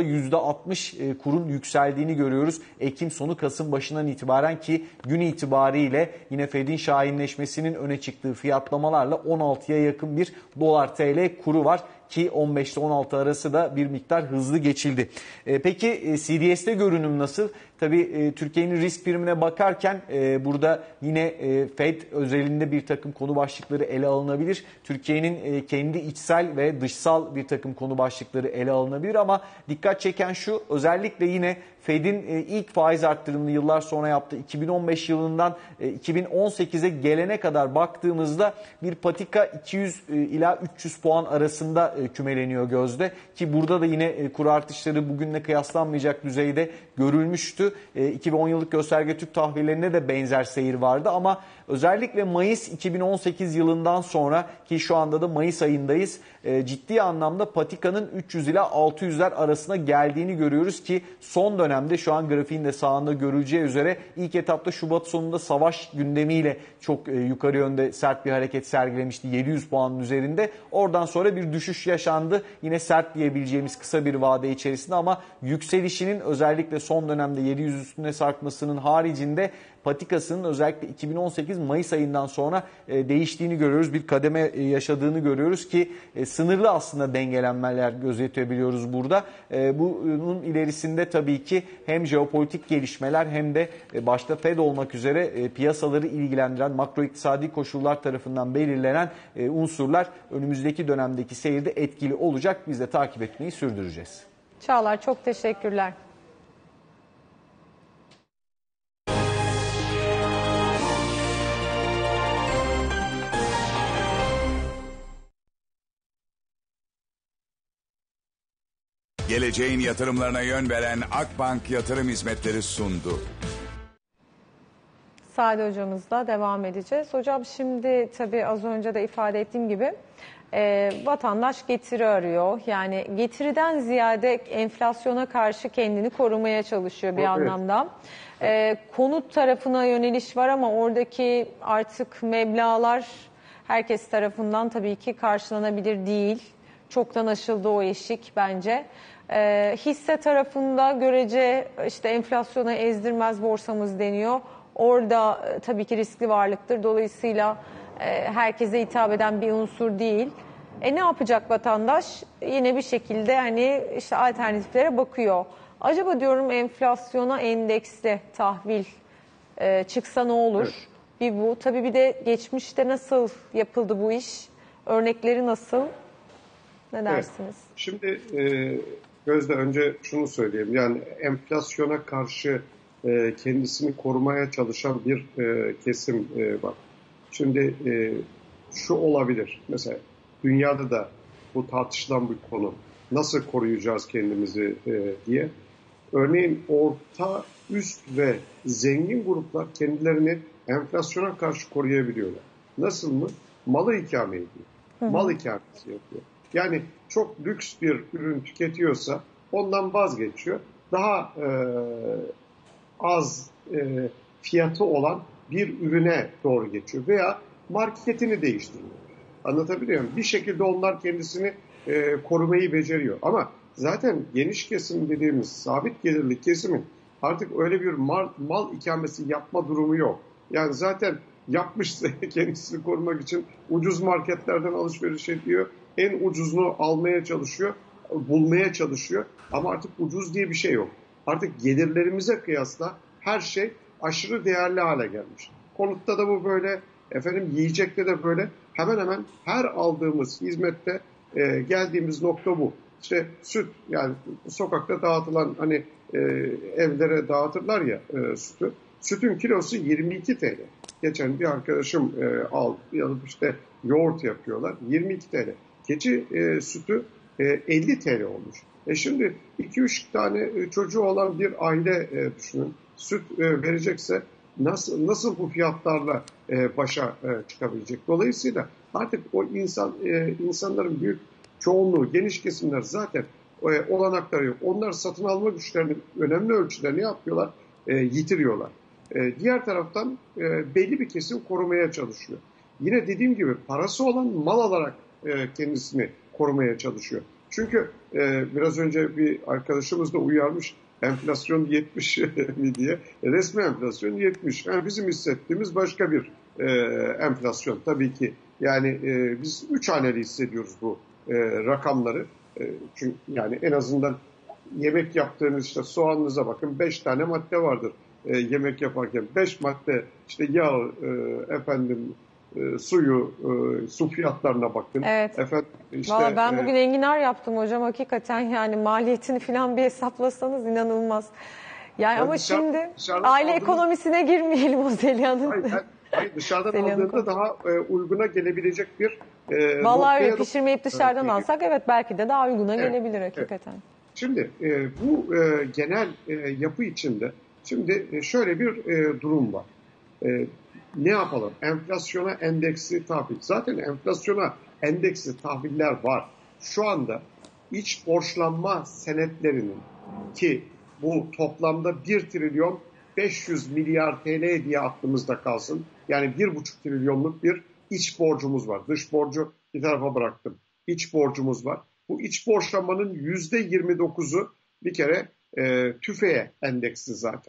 %60 kurun yükseldiğini görüyoruz. Ekim sonu Kasım başından itibaren ki gün itibariyle yine Fed'in şahinleşmesinin öne çıktığı fiyatlamalarla 16'ya yakın bir dolar TL kuru var. Ki 15 ile 16 arası da bir miktar hızlı geçildi. Peki CDS'te görünüm nasıl? Tabii Türkiye'nin risk primine bakarken burada yine Fed özelinde bir takım konu başlıkları ele alınabilir. Türkiye'nin kendi içsel ve dışsal bir takım konu başlıkları ele alınabilir ama dikkat çeken şu özellikle yine Fed'in ilk faiz arttırımını yıllar sonra yaptığı 2015 yılından 2018'e gelene kadar baktığımızda bir patika 200 ila 300 puan arasında kümeleniyor gözde ki burada da yine kur artışları bugünle kıyaslanmayacak düzeyde görülmüştü. 2010 yıllık gösterge Türk tahvillerinde de benzer seyir vardı ama özellikle Mayıs 2018 yılından sonra ki şu anda da Mayıs ayındayız ciddi anlamda patikanın 300 ila 600'ler arasına geldiğini görüyoruz ki son dönemde şu an grafiğin de sağında görüleceği üzere ilk etapta Şubat sonunda savaş gündemiyle çok yukarı yönde sert bir hareket sergilemişti 700 puanın üzerinde. Oradan sonra bir düşüş yaşandı. Yine sert diyebileceğimiz kısa bir vade içerisinde ama yükselişinin özellikle son dönemde 700 üstüne sarkmasının haricinde patikasının özellikle 2018 Mayıs ayından sonra değiştiğini görüyoruz. Bir kademe yaşadığını görüyoruz ki sınırlı aslında dengelenmeler gözetebiliyoruz burada. Bunun ilerisinde tabii ki hem jeopolitik gelişmeler hem de başta Fed olmak üzere piyasaları ilgilendiren makro iktisadi koşullar tarafından belirlenen unsurlar önümüzdeki dönemdeki seyirde etkili olacak. Biz de takip etmeyi sürdüreceğiz. Çağlar çok teşekkürler. Geleceğin yatırımlarına yön veren Akbank Yatırım Hizmetleri sundu. Sade hocamızla devam edeceğiz. Hocam şimdi tabii az önce de ifade ettiğim gibi vatandaş getiri arıyor. Yani getiriden ziyade enflasyona karşı kendini korumaya çalışıyor bir anlamda. Konut tarafına yöneliş var ama oradaki artık meblağlar herkes tarafından tabii ki karşılanabilir değil. Çoktan aşıldı o eşik bence. Hisse tarafında görece işte enflasyona ezdirmez borsamız deniyor. Orada tabii ki riskli varlıktır. Dolayısıyla herkese hitap eden bir unsur değil. Ne yapacak vatandaş? Yine bir şekilde hani işte alternatiflere bakıyor. Acaba diyorum enflasyona endeksli tahvil çıksa ne olur? Evet. Bir bu. Tabii bir de geçmişte nasıl yapıldı bu iş? Örnekleri nasıl? Ne dersiniz? Evet. Şimdi Gözde önce şunu söyleyeyim. Yani enflasyona karşı kendisini korumaya çalışan bir kesim var. Şimdi şu olabilir. Mesela dünyada da bu tartışılan bir konu. Nasıl koruyacağız kendimizi diye. Örneğin orta, üst ve zengin gruplar kendilerini enflasyona karşı koruyabiliyorlar. Nasıl mı? Malı ikame ediyor. Mal ikamesi yapıyor. Yani çok lüks bir ürün tüketiyorsa ondan vazgeçiyor. Daha az fiyatı olan bir ürüne doğru geçiyor. Veya marketini değiştiriyor. Anlatabiliyor muyum? Bir şekilde onlar kendisini korumayı beceriyor. Ama zaten geniş kesim dediğimiz sabit gelirli kesimin artık öyle bir mal ikamesi yapma durumu yok. Yani zaten yapmışsa kendisini korumak için ucuz marketlerden alışveriş ediyor. En ucuzunu almaya çalışıyor, bulmaya çalışıyor. Ama artık ucuz diye bir şey yok. Artık gelirlerimize kıyasla her şey aşırı değerli hale gelmiş. Konutta da bu böyle, yiyecekte de böyle. Hemen hemen her aldığımız hizmette geldiğimiz nokta bu. İşte süt, yani sokakta dağıtılan hani evlere dağıtırlar ya sütü. Sütün kilosu 22 TL. Geçen bir arkadaşım aldı, alıp işte yoğurt yapıyorlar. 22 TL. Keçi sütü 50 TL olmuş. Şimdi 2-3 tane çocuğu olan bir aile düşünün. Süt verecekse nasıl bu fiyatlarla başa çıkabilecek? Dolayısıyla artık o insanların büyük çoğunluğu, geniş kesimler zaten olanakları yok. Onlar satın alma güçlerini önemli ölçüde ne yapıyorlar? Yitiriyorlar. Diğer taraftan belli bir kesim korumaya çalışıyor. Yine dediğim gibi parası olan mal alarak kendisini korumaya çalışıyor. Çünkü biraz önce bir arkadaşımız da uyarmış, enflasyon 70 mi diye. Resmi enflasyon 70. Yani bizim hissettiğimiz başka bir enflasyon tabii ki. Yani biz 3 haneli hissediyoruz bu rakamları. Çünkü yani en azından yemek yaptığınız işte soğanınıza bakın 5 tane madde vardır yemek yaparken. 5 madde işte yağ, suyu, su fiyatlarına bakın. Evet. İşte, Vallahi ben bugün enginar yaptım hocam, hakikaten yani maliyetini falan bir hesaplasanız inanılmaz. Yani ama şimdi aile ekonomisine girmeyelim o Zeliha'nın. Hayır, dışarıdan aldığında daha uyguna gelebilecek bir vallahi öyle pişirmeyip dışarıdan alsak evet belki de daha uyguna gelebilir hakikaten. Evet. Şimdi bu genel yapı içinde şimdi şöyle bir durum var. Ne yapalım? Enflasyona endeksli tahvil. Zaten enflasyona endeksli tahviller var. Şu anda iç borçlanma senetlerinin ki bu toplamda 1 trilyon 500 milyar TL diye aklımızda kalsın. Yani 1,5 trilyonluk bir iç borcumuz var. Dış borcu bir tarafa bıraktım. İç borcumuz var. Bu iç borçlanmanın %29'u bir kere TÜFE'ye endeksli zaten.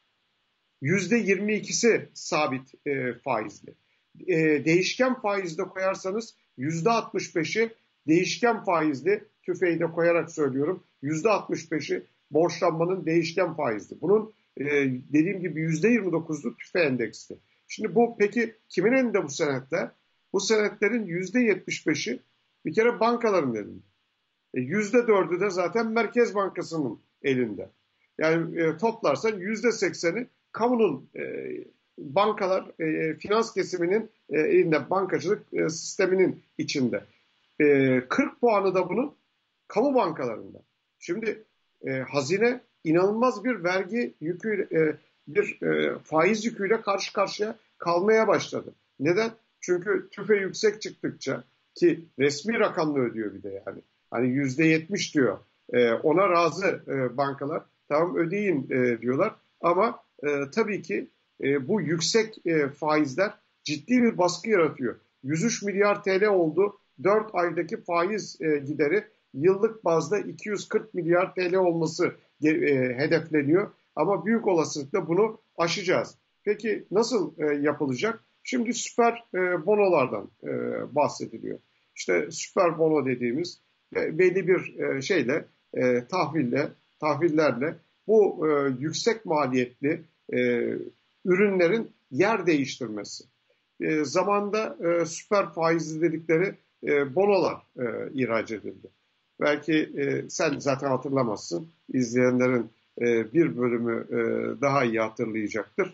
%22'si sabit faizli. Değişken faizde koyarsanız %65'i değişken faizli, TÜFE'yi de koyarak söylüyorum. %65'i borçlanmanın değişken faizli. Bunun dediğim gibi %29'u TÜFE endeksli. Şimdi bu peki kimin elinde bu senetler? Bu senetlerin %75'i bir kere bankaların elinde. %4'ü de zaten Merkez Bankası'nın elinde. Yani toplarsan %80'i kamunun, bankalar, finans kesiminin elinde, bankacılık sisteminin içinde. 40 puanı da bunun kamu bankalarında. Şimdi hazine inanılmaz bir vergi yükü bir faiz yüküyle karşı karşıya kalmaya başladı. Neden? Çünkü tüfe yüksek çıktıkça, ki resmi rakamla ödüyor bir de yani. Hani %70 diyor. Ona razı bankalar. Tamam ödeyin diyorlar. Ama tabii ki bu yüksek faizler ciddi bir baskı yaratıyor. 103 milyar TL oldu. 4 aydaki faiz gideri yıllık bazda 240 milyar TL olması hedefleniyor. Ama büyük olasılıkla bunu aşacağız. Peki nasıl yapılacak? Şimdi süper bonolardan bahsediliyor. İşte süper bono dediğimiz belli bir şeyle, tahvillerle bu yüksek maliyetli ürünlerin yer değiştirmesi. Zamanda süper faizli dedikleri bonolar ihraç edildi. Belki sen zaten hatırlamazsın. İzleyenlerin bir bölümü daha iyi hatırlayacaktır.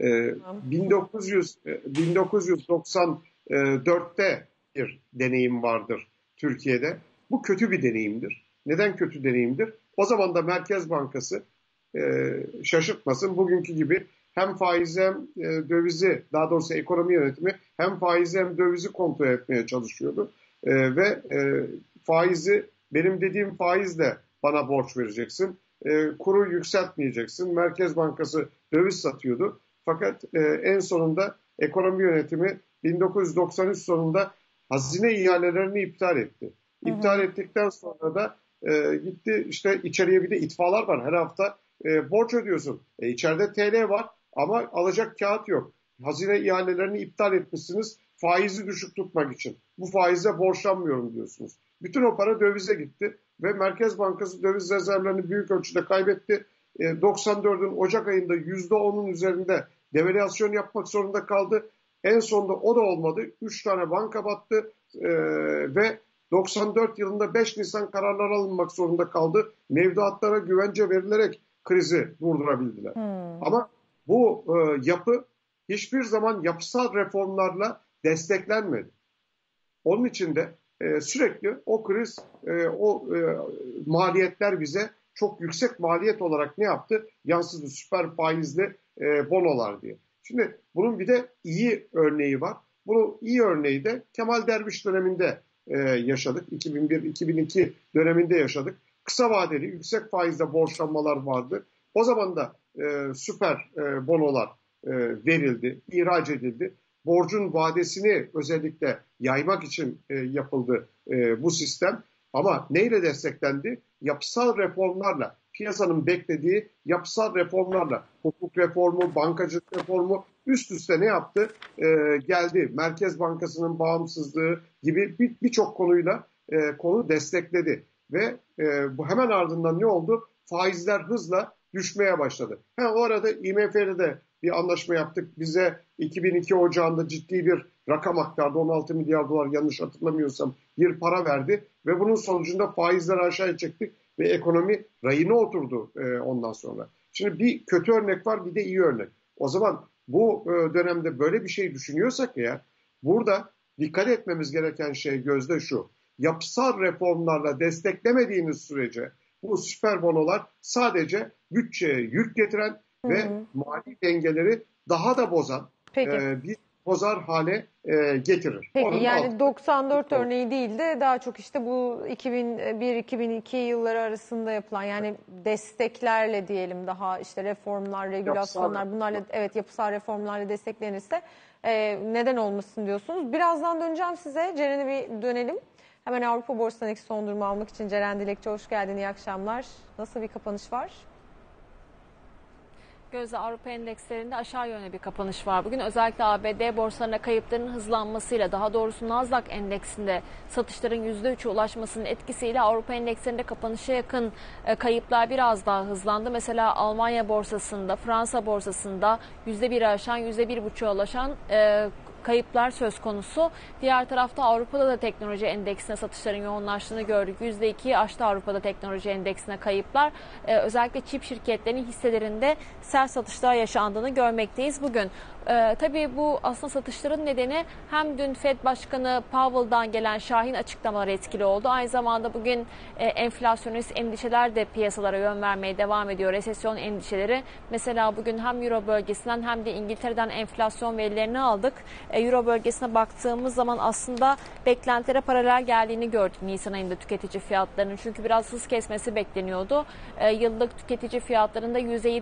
1994'te bir deneyim vardır Türkiye'de. Bu kötü bir deneyimdir. Neden kötü deneyimdir? O zaman da Merkez Bankası şaşırtmasın bugünkü gibi hem faizi hem dövizi, daha doğrusu ekonomi yönetimi hem faizi hem dövizi kontrol etmeye çalışıyordu. Ve faizi benim dediğim faizle bana borç vereceksin. Kuru yükseltmeyeceksin. Merkez Bankası döviz satıyordu. Fakat en sonunda ekonomi yönetimi 1993 sonunda hazine ihalelerini iptal etti. İptal ettikten sonra da gitti işte içeriye bir de itfalar var. Her hafta borç ödüyorsun. İçeride TL var ama alacak kağıt yok. Hazine ihalelerini iptal etmişsiniz faizi düşük tutmak için. Bu faize borçlanmıyorum diyorsunuz. Bütün o para dövize gitti ve Merkez Bankası döviz rezervlerini büyük ölçüde kaybetti. 94'ün Ocak ayında %10'un üzerinde devalüasyon yapmak zorunda kaldı. En sonunda o da olmadı. 3 tane banka battı ve 94 yılında 5 Nisan kararları alınmak zorunda kaldı. Mevduatlara güvence verilerek krizi durdurabildiler. Ama bu yapı hiçbir zaman yapısal reformlarla desteklenmedi. Onun için de sürekli o kriz, maliyetler bize çok yüksek maliyet olarak ne yaptı? Yansıdı süper faizli bonolar diye. Şimdi bunun bir de iyi örneği var. Bu iyi örneği de Kemal Derviş döneminde yaşadık. 2001-2002 döneminde yaşadık. Kısa vadeli yüksek faizle borçlanmalar vardı. O zaman da süper bonolar verildi, ihraç edildi. Borcun vadesini özellikle yaymak için yapıldı bu sistem. Ama neyle desteklendi? Yapısal reformlarla, piyasanın beklediği yapısal reformlarla, hukuk reformu, bankacılık reformu üst üste ne yaptı? Geldi. Merkez Bankası'nın bağımsızlığı gibi birçok konuyla konu destekledi. Ve bu hemen ardından ne oldu? Faizler hızla düşmeye başladı. O arada IMF'de de bir anlaşma yaptık. Bize 2002 Ocağı'nda ciddi bir rakam aktardı. 16 milyar dolar yanlış hatırlamıyorsam bir para verdi. Ve bunun sonucunda faizleri aşağıya çektik. Ve ekonomi rayına oturdu ondan sonra. Şimdi bir kötü örnek var bir de iyi örnek. O zaman bu dönemde böyle bir şey düşünüyorsak eğer burada dikkat etmemiz gereken şey gözde şu. Yapısal reformlarla desteklemediğiniz sürece bu süper bonolar sadece bütçeye yük getiren ve mali dengeleri daha da bozan bir bozar hale getirir. Peki yani 94 örneği değil de daha çok işte bu 2001-2002 yılları arasında yapılan yani desteklerle diyelim daha işte reformlar, regülasyonlar bunlarla yapısal reformlarla desteklenirse neden olmasın diyorsunuz. Birazdan döneceğim size. Ceren'e bir dönelim. Hemen Avrupa Borsası'ndaki son durumu almak için Ceren Dilekçi hoş geldin. İyi akşamlar. Nasıl bir kapanış var? Gözde Avrupa endekslerinde aşağı yönlü bir kapanış var. Bugün özellikle ABD borsalarına kayıpların hızlanmasıyla daha doğrusu Nasdaq endeksinde satışların %3'e ulaşmasının etkisiyle Avrupa endekslerinde kapanışa yakın kayıplar biraz daha hızlandı. Mesela Almanya borsasında, Fransa borsasında %1'i aşan %1,5'a ulaşan kayıplar söz konusu. Diğer tarafta Avrupa'da da teknoloji endeksine satışların yoğunlaştığını gördük. %2'yi aştı Avrupa'da teknoloji endeksine kayıplar. Özellikle çip şirketlerinin hisselerinde sert satışlar yaşandığını görmekteyiz bugün. Tabii bu aslında satışların nedeni hem dün Fed Başkanı Powell'dan gelen şahin açıklamaları etkili oldu. Aynı zamanda bugün enflasyonist endişeler de piyasalara yön vermeye devam ediyor. Resesyon endişeleri. Mesela bugün hem Euro bölgesinden hem de İngiltere'den enflasyon verilerini aldık. Euro bölgesine baktığımız zaman aslında beklentilere paralel geldiğini gördük Nisan ayında tüketici fiyatlarının. Çünkü biraz hız kesmesi bekleniyordu. Yıllık tüketici fiyatlarında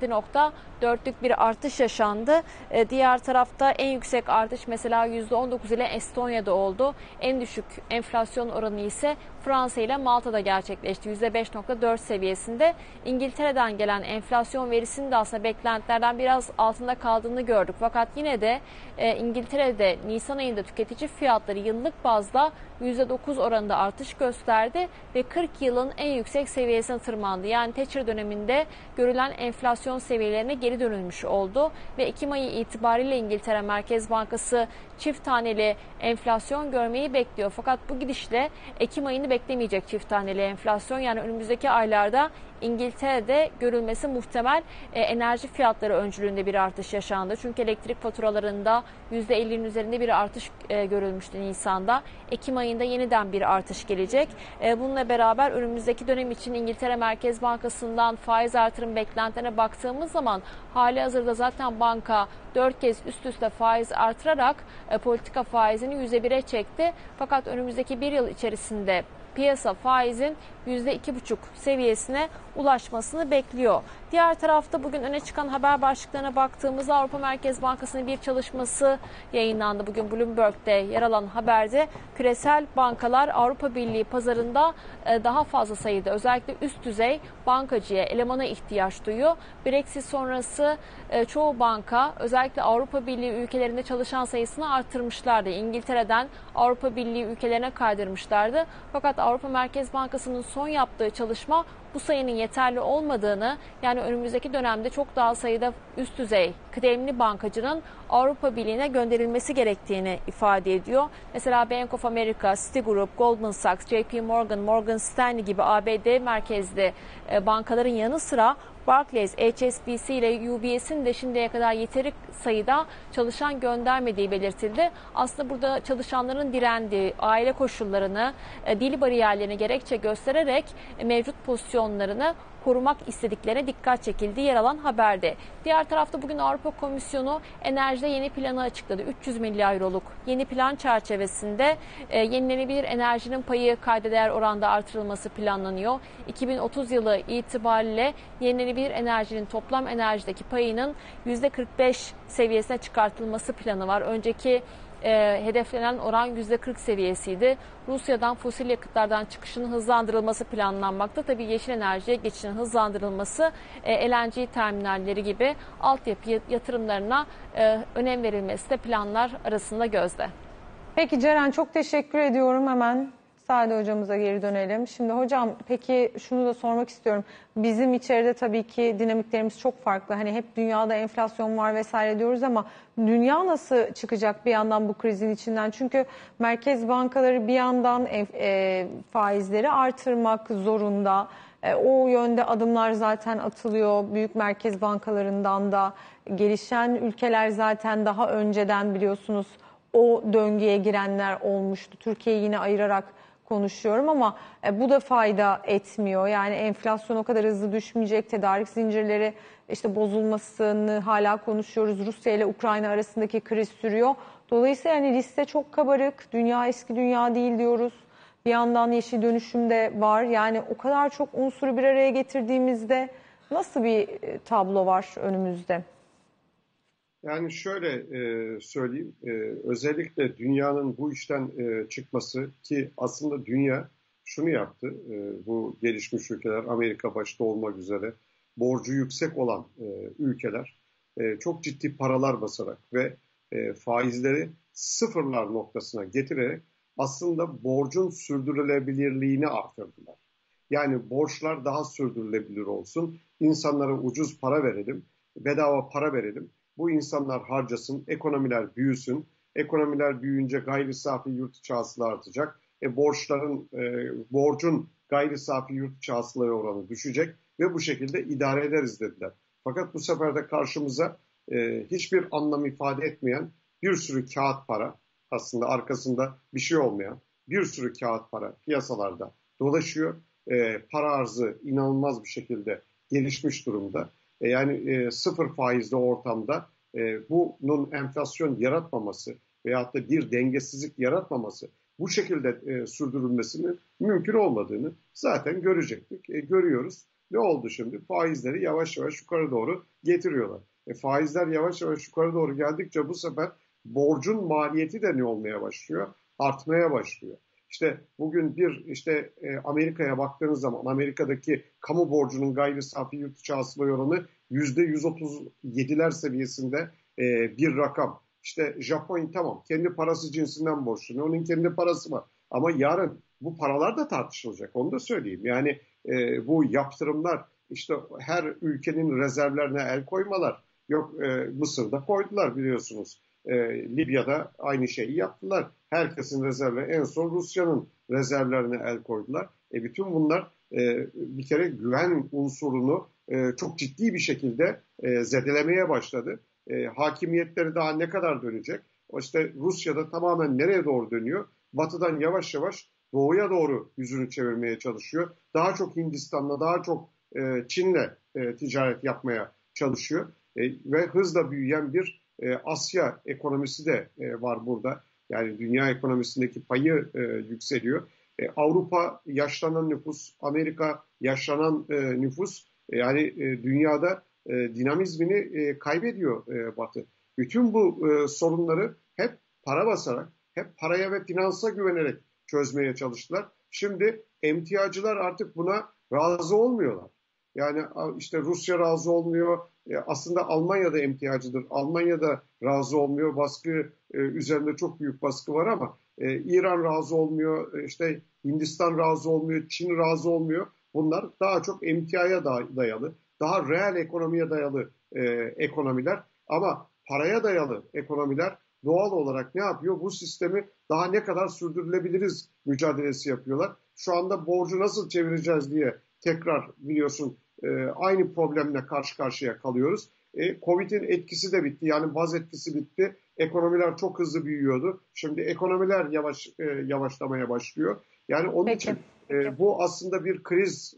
%7.4'lük bir artış yaşandı. Diğer tarafta en yüksek artış mesela %19 ile Estonya'da oldu. En düşük enflasyon oranı ise Fransa ile Malta'da gerçekleşti. %5.4 seviyesinde. İngiltere'den gelen enflasyon verisinin de aslında beklentilerden biraz altında kaldığını gördük. Fakat yine de İngiltere'de Nisan ayında tüketici fiyatları yıllık bazda %9 oranında artış gösterdi ve 40 yılın en yüksek seviyesine tırmandı. Yani Thatcher döneminde görülen enflasyon seviyelerine geri dönülmüş oldu ve Ekim ayı itibariyle İngiltere Merkez Bankası çift taneli enflasyon görmeyi bekliyor. Fakat bu gidişle Ekim ayını beklemeyecek çift taneli enflasyon. Yani önümüzdeki aylarda İngiltere'de görülmesi muhtemel. Enerji fiyatları öncülüğünde bir artış yaşandı. Çünkü elektrik faturalarında %50'nin üzerinde bir artış görülmüştü Nisan'da. Ekim ayında yeniden bir artış gelecek. Bununla beraber önümüzdeki dönem için İngiltere Merkez Bankası'ndan faiz artırım beklentilerine baktığımız zaman hali hazırda zaten banka 4 kez üst üste faiz artırarak politika faizini %1'e çekti. Fakat önümüzdeki bir yıl içerisinde piyasa faizin %2,5 seviyesine ulaşmasını bekliyor. Diğer tarafta bugün öne çıkan haber başlıklarına baktığımızda Avrupa Merkez Bankası'nın bir çalışması yayınlandı. Bugün Bloomberg'de yer alan haberde küresel bankalar Avrupa Birliği pazarında daha fazla sayıda özellikle üst düzey bankacıya, elemana ihtiyaç duyuyor. Brexit sonrası çoğu banka özellikle Avrupa Birliği ülkelerinde çalışan sayısını artırmışlardı. İngiltere'den Avrupa Birliği ülkelerine kaydırmışlardı. Fakat Avrupa Merkez Bankası'nın son yaptığı çalışma bu sayının yeterli olmadığını, yani önümüzdeki dönemde çok daha sayıda üst düzey kıdemli bankacının Avrupa Birliği'ne gönderilmesi gerektiğini ifade ediyor. Mesela Bank of America, Citigroup, Goldman Sachs, JP Morgan, Morgan Stanley gibi ABD merkezli bankaların yanı sıra Barclays, HSBC ile UBS'in de şimdiye kadar yeteri sayıda çalışan göndermediği belirtildi. Aslında burada çalışanların direndiği, aile koşullarını, dil bariyerlerini gerekçe göstererek mevcut pozisyonlarını korumak istediklerine dikkat çekildiği yer alan haberde. Diğer tarafta bugün Avrupa Komisyonu enerjide yeni planı açıkladı. 300 milyar euroluk yeni plan çerçevesinde yenilenebilir enerjinin payı kayda değer oranda artırılması planlanıyor. 2030 yılı itibariyle yenilenebilir enerjinin toplam enerjideki payının %45 seviyesine çıkartılması planı var. Önceki hedeflenen oran %40 seviyesiydi. Rusya'dan fosil yakıtlardan çıkışının hızlandırılması planlanmakta. Tabii yeşil enerjiye geçişin hızlandırılması, LNG terminalleri gibi altyapı yatırımlarına önem verilmesi de planlar arasında gözde. Peki Ceren, çok teşekkür ediyorum. Hemen Sade hocamıza geri dönelim. Şimdi hocam, peki şunu da sormak istiyorum. Bizim içeride tabii ki dinamiklerimiz çok farklı. Hani hep dünyada enflasyon var vesaire diyoruz ama dünya nasıl çıkacak bir yandan bu krizin içinden? Çünkü merkez bankaları bir yandan faizleri artırmak zorunda. O yönde adımlar zaten atılıyor. Büyük merkez bankalarından da gelişen ülkeler zaten daha önceden biliyorsunuz o döngüye girenler olmuştu. Türkiye'yi yine ayırarak konuşuyorum ama bu da fayda etmiyor. Yani enflasyon o kadar hızlı düşmeyecek, tedarik zincirleri işte bozulmasını hala konuşuyoruz. Rusya ile Ukrayna arasındaki kriz sürüyor. Dolayısıyla yani liste çok kabarık. Dünya eski dünya değil diyoruz. Bir yandan yeşil dönüşüm de var. Yani o kadar çok unsuru bir araya getirdiğimizde nasıl bir tablo var önümüzde? Yani şöyle söyleyeyim, özellikle dünyanın bu işten çıkması, ki aslında dünya şunu yaptı, bu gelişmiş ülkeler, Amerika başta olmak üzere borcu yüksek olan ülkeler çok ciddi paralar basarak ve faizleri sıfırlar noktasına getirerek aslında borcun sürdürülebilirliğini artırdılar. Yani borçlar daha sürdürülebilir olsun, insanlara ucuz para verelim, bedava para verelim. Bu insanlar harcasın, ekonomiler büyüsün Ekonomiler büyüyünce gayri safi yurt içi hasıla artacak. Borcun gayri safi yurt içi hasılaya oranı düşecek ve bu şekilde idare ederiz dediler. Fakat bu sefer de karşımıza hiçbir anlam ifade etmeyen bir sürü kağıt para, aslında arkasında bir şey olmayan bir sürü kağıt para piyasalarda dolaşıyor. Para arzı inanılmaz bir şekilde gelişmiş durumda. Yani sıfır faizli ortamda bunun enflasyon yaratmaması veyahut da bir dengesizlik yaratmaması, bu şekilde sürdürülmesinin mümkün olmadığını zaten görecektik. Görüyoruz. Ne oldu şimdi? Faizleri yavaş yavaş yukarı doğru getiriyorlar. Faizler yavaş yavaş yukarı doğru geldikçe bu sefer borcun maliyeti de ne olmaya başlıyor? Artmaya başlıyor. İşte bugün Amerika'ya baktığınız zaman Amerika'daki kamu borcunun gayri safi yurt içi hasıla oranı %137'ler seviyesinde bir rakam. İşte Japonya tamam kendi parası cinsinden borçlu. Onun kendi parası var. Ama yarın bu paralar da tartışılacak. Onu da söyleyeyim. Yani bu yaptırımlar, işte her ülkenin rezervlerine el koymalar. Yok Mısır'da koydular biliyorsunuz. Libya'da aynı şeyi yaptılar. Herkesin rezervleri, en son Rusya'nın rezervlerine el koydular. Bütün bunlar bir kere güven unsurunu çok ciddi bir şekilde zedelemeye başladı. Hakimiyetleri daha ne kadar dönecek? İşte Rusya'da tamamen nereye doğru dönüyor? Batı'dan yavaş yavaş doğuya doğru yüzünü çevirmeye çalışıyor. Daha çok Hindistan'la, daha çok Çin'le ticaret yapmaya çalışıyor. Ve hızla büyüyen bir Asya ekonomisi de var burada. Yani dünya ekonomisindeki payı yükseliyor. Avrupa yaşlanan nüfus, Amerika yaşlanan nüfus. Yani dünyada dinamizmini kaybediyor Batı. Bütün bu sorunları hep para basarak, hep paraya ve finansa güvenerek çözmeye çalıştılar. Şimdi emtiacılar artık buna razı olmuyorlar. Yani işte Rusya razı olmuyor. Aslında Almanya da emtiacıdır. Almanya da razı olmuyor. Baskı üzerinde çok büyük baskı var ama İran razı olmuyor. İşte Hindistan razı olmuyor. Çin razı olmuyor. Bunlar daha çok emtiaya dayalı, daha reel ekonomiye dayalı ekonomiler. Ama paraya dayalı ekonomiler doğal olarak ne yapıyor? Bu sistemi daha ne kadar sürdürülebiliriz mücadelesi yapıyorlar. Şu anda borcu nasıl çevireceğiz diye tekrar biliyorsun aynı problemle karşı karşıya kalıyoruz. Covid'in etkisi de bitti. Yani baz etkisi bitti. Ekonomiler çok hızlı büyüyordu. Şimdi ekonomiler yavaşlamaya başlıyor. Yani onun için bu aslında bir kriz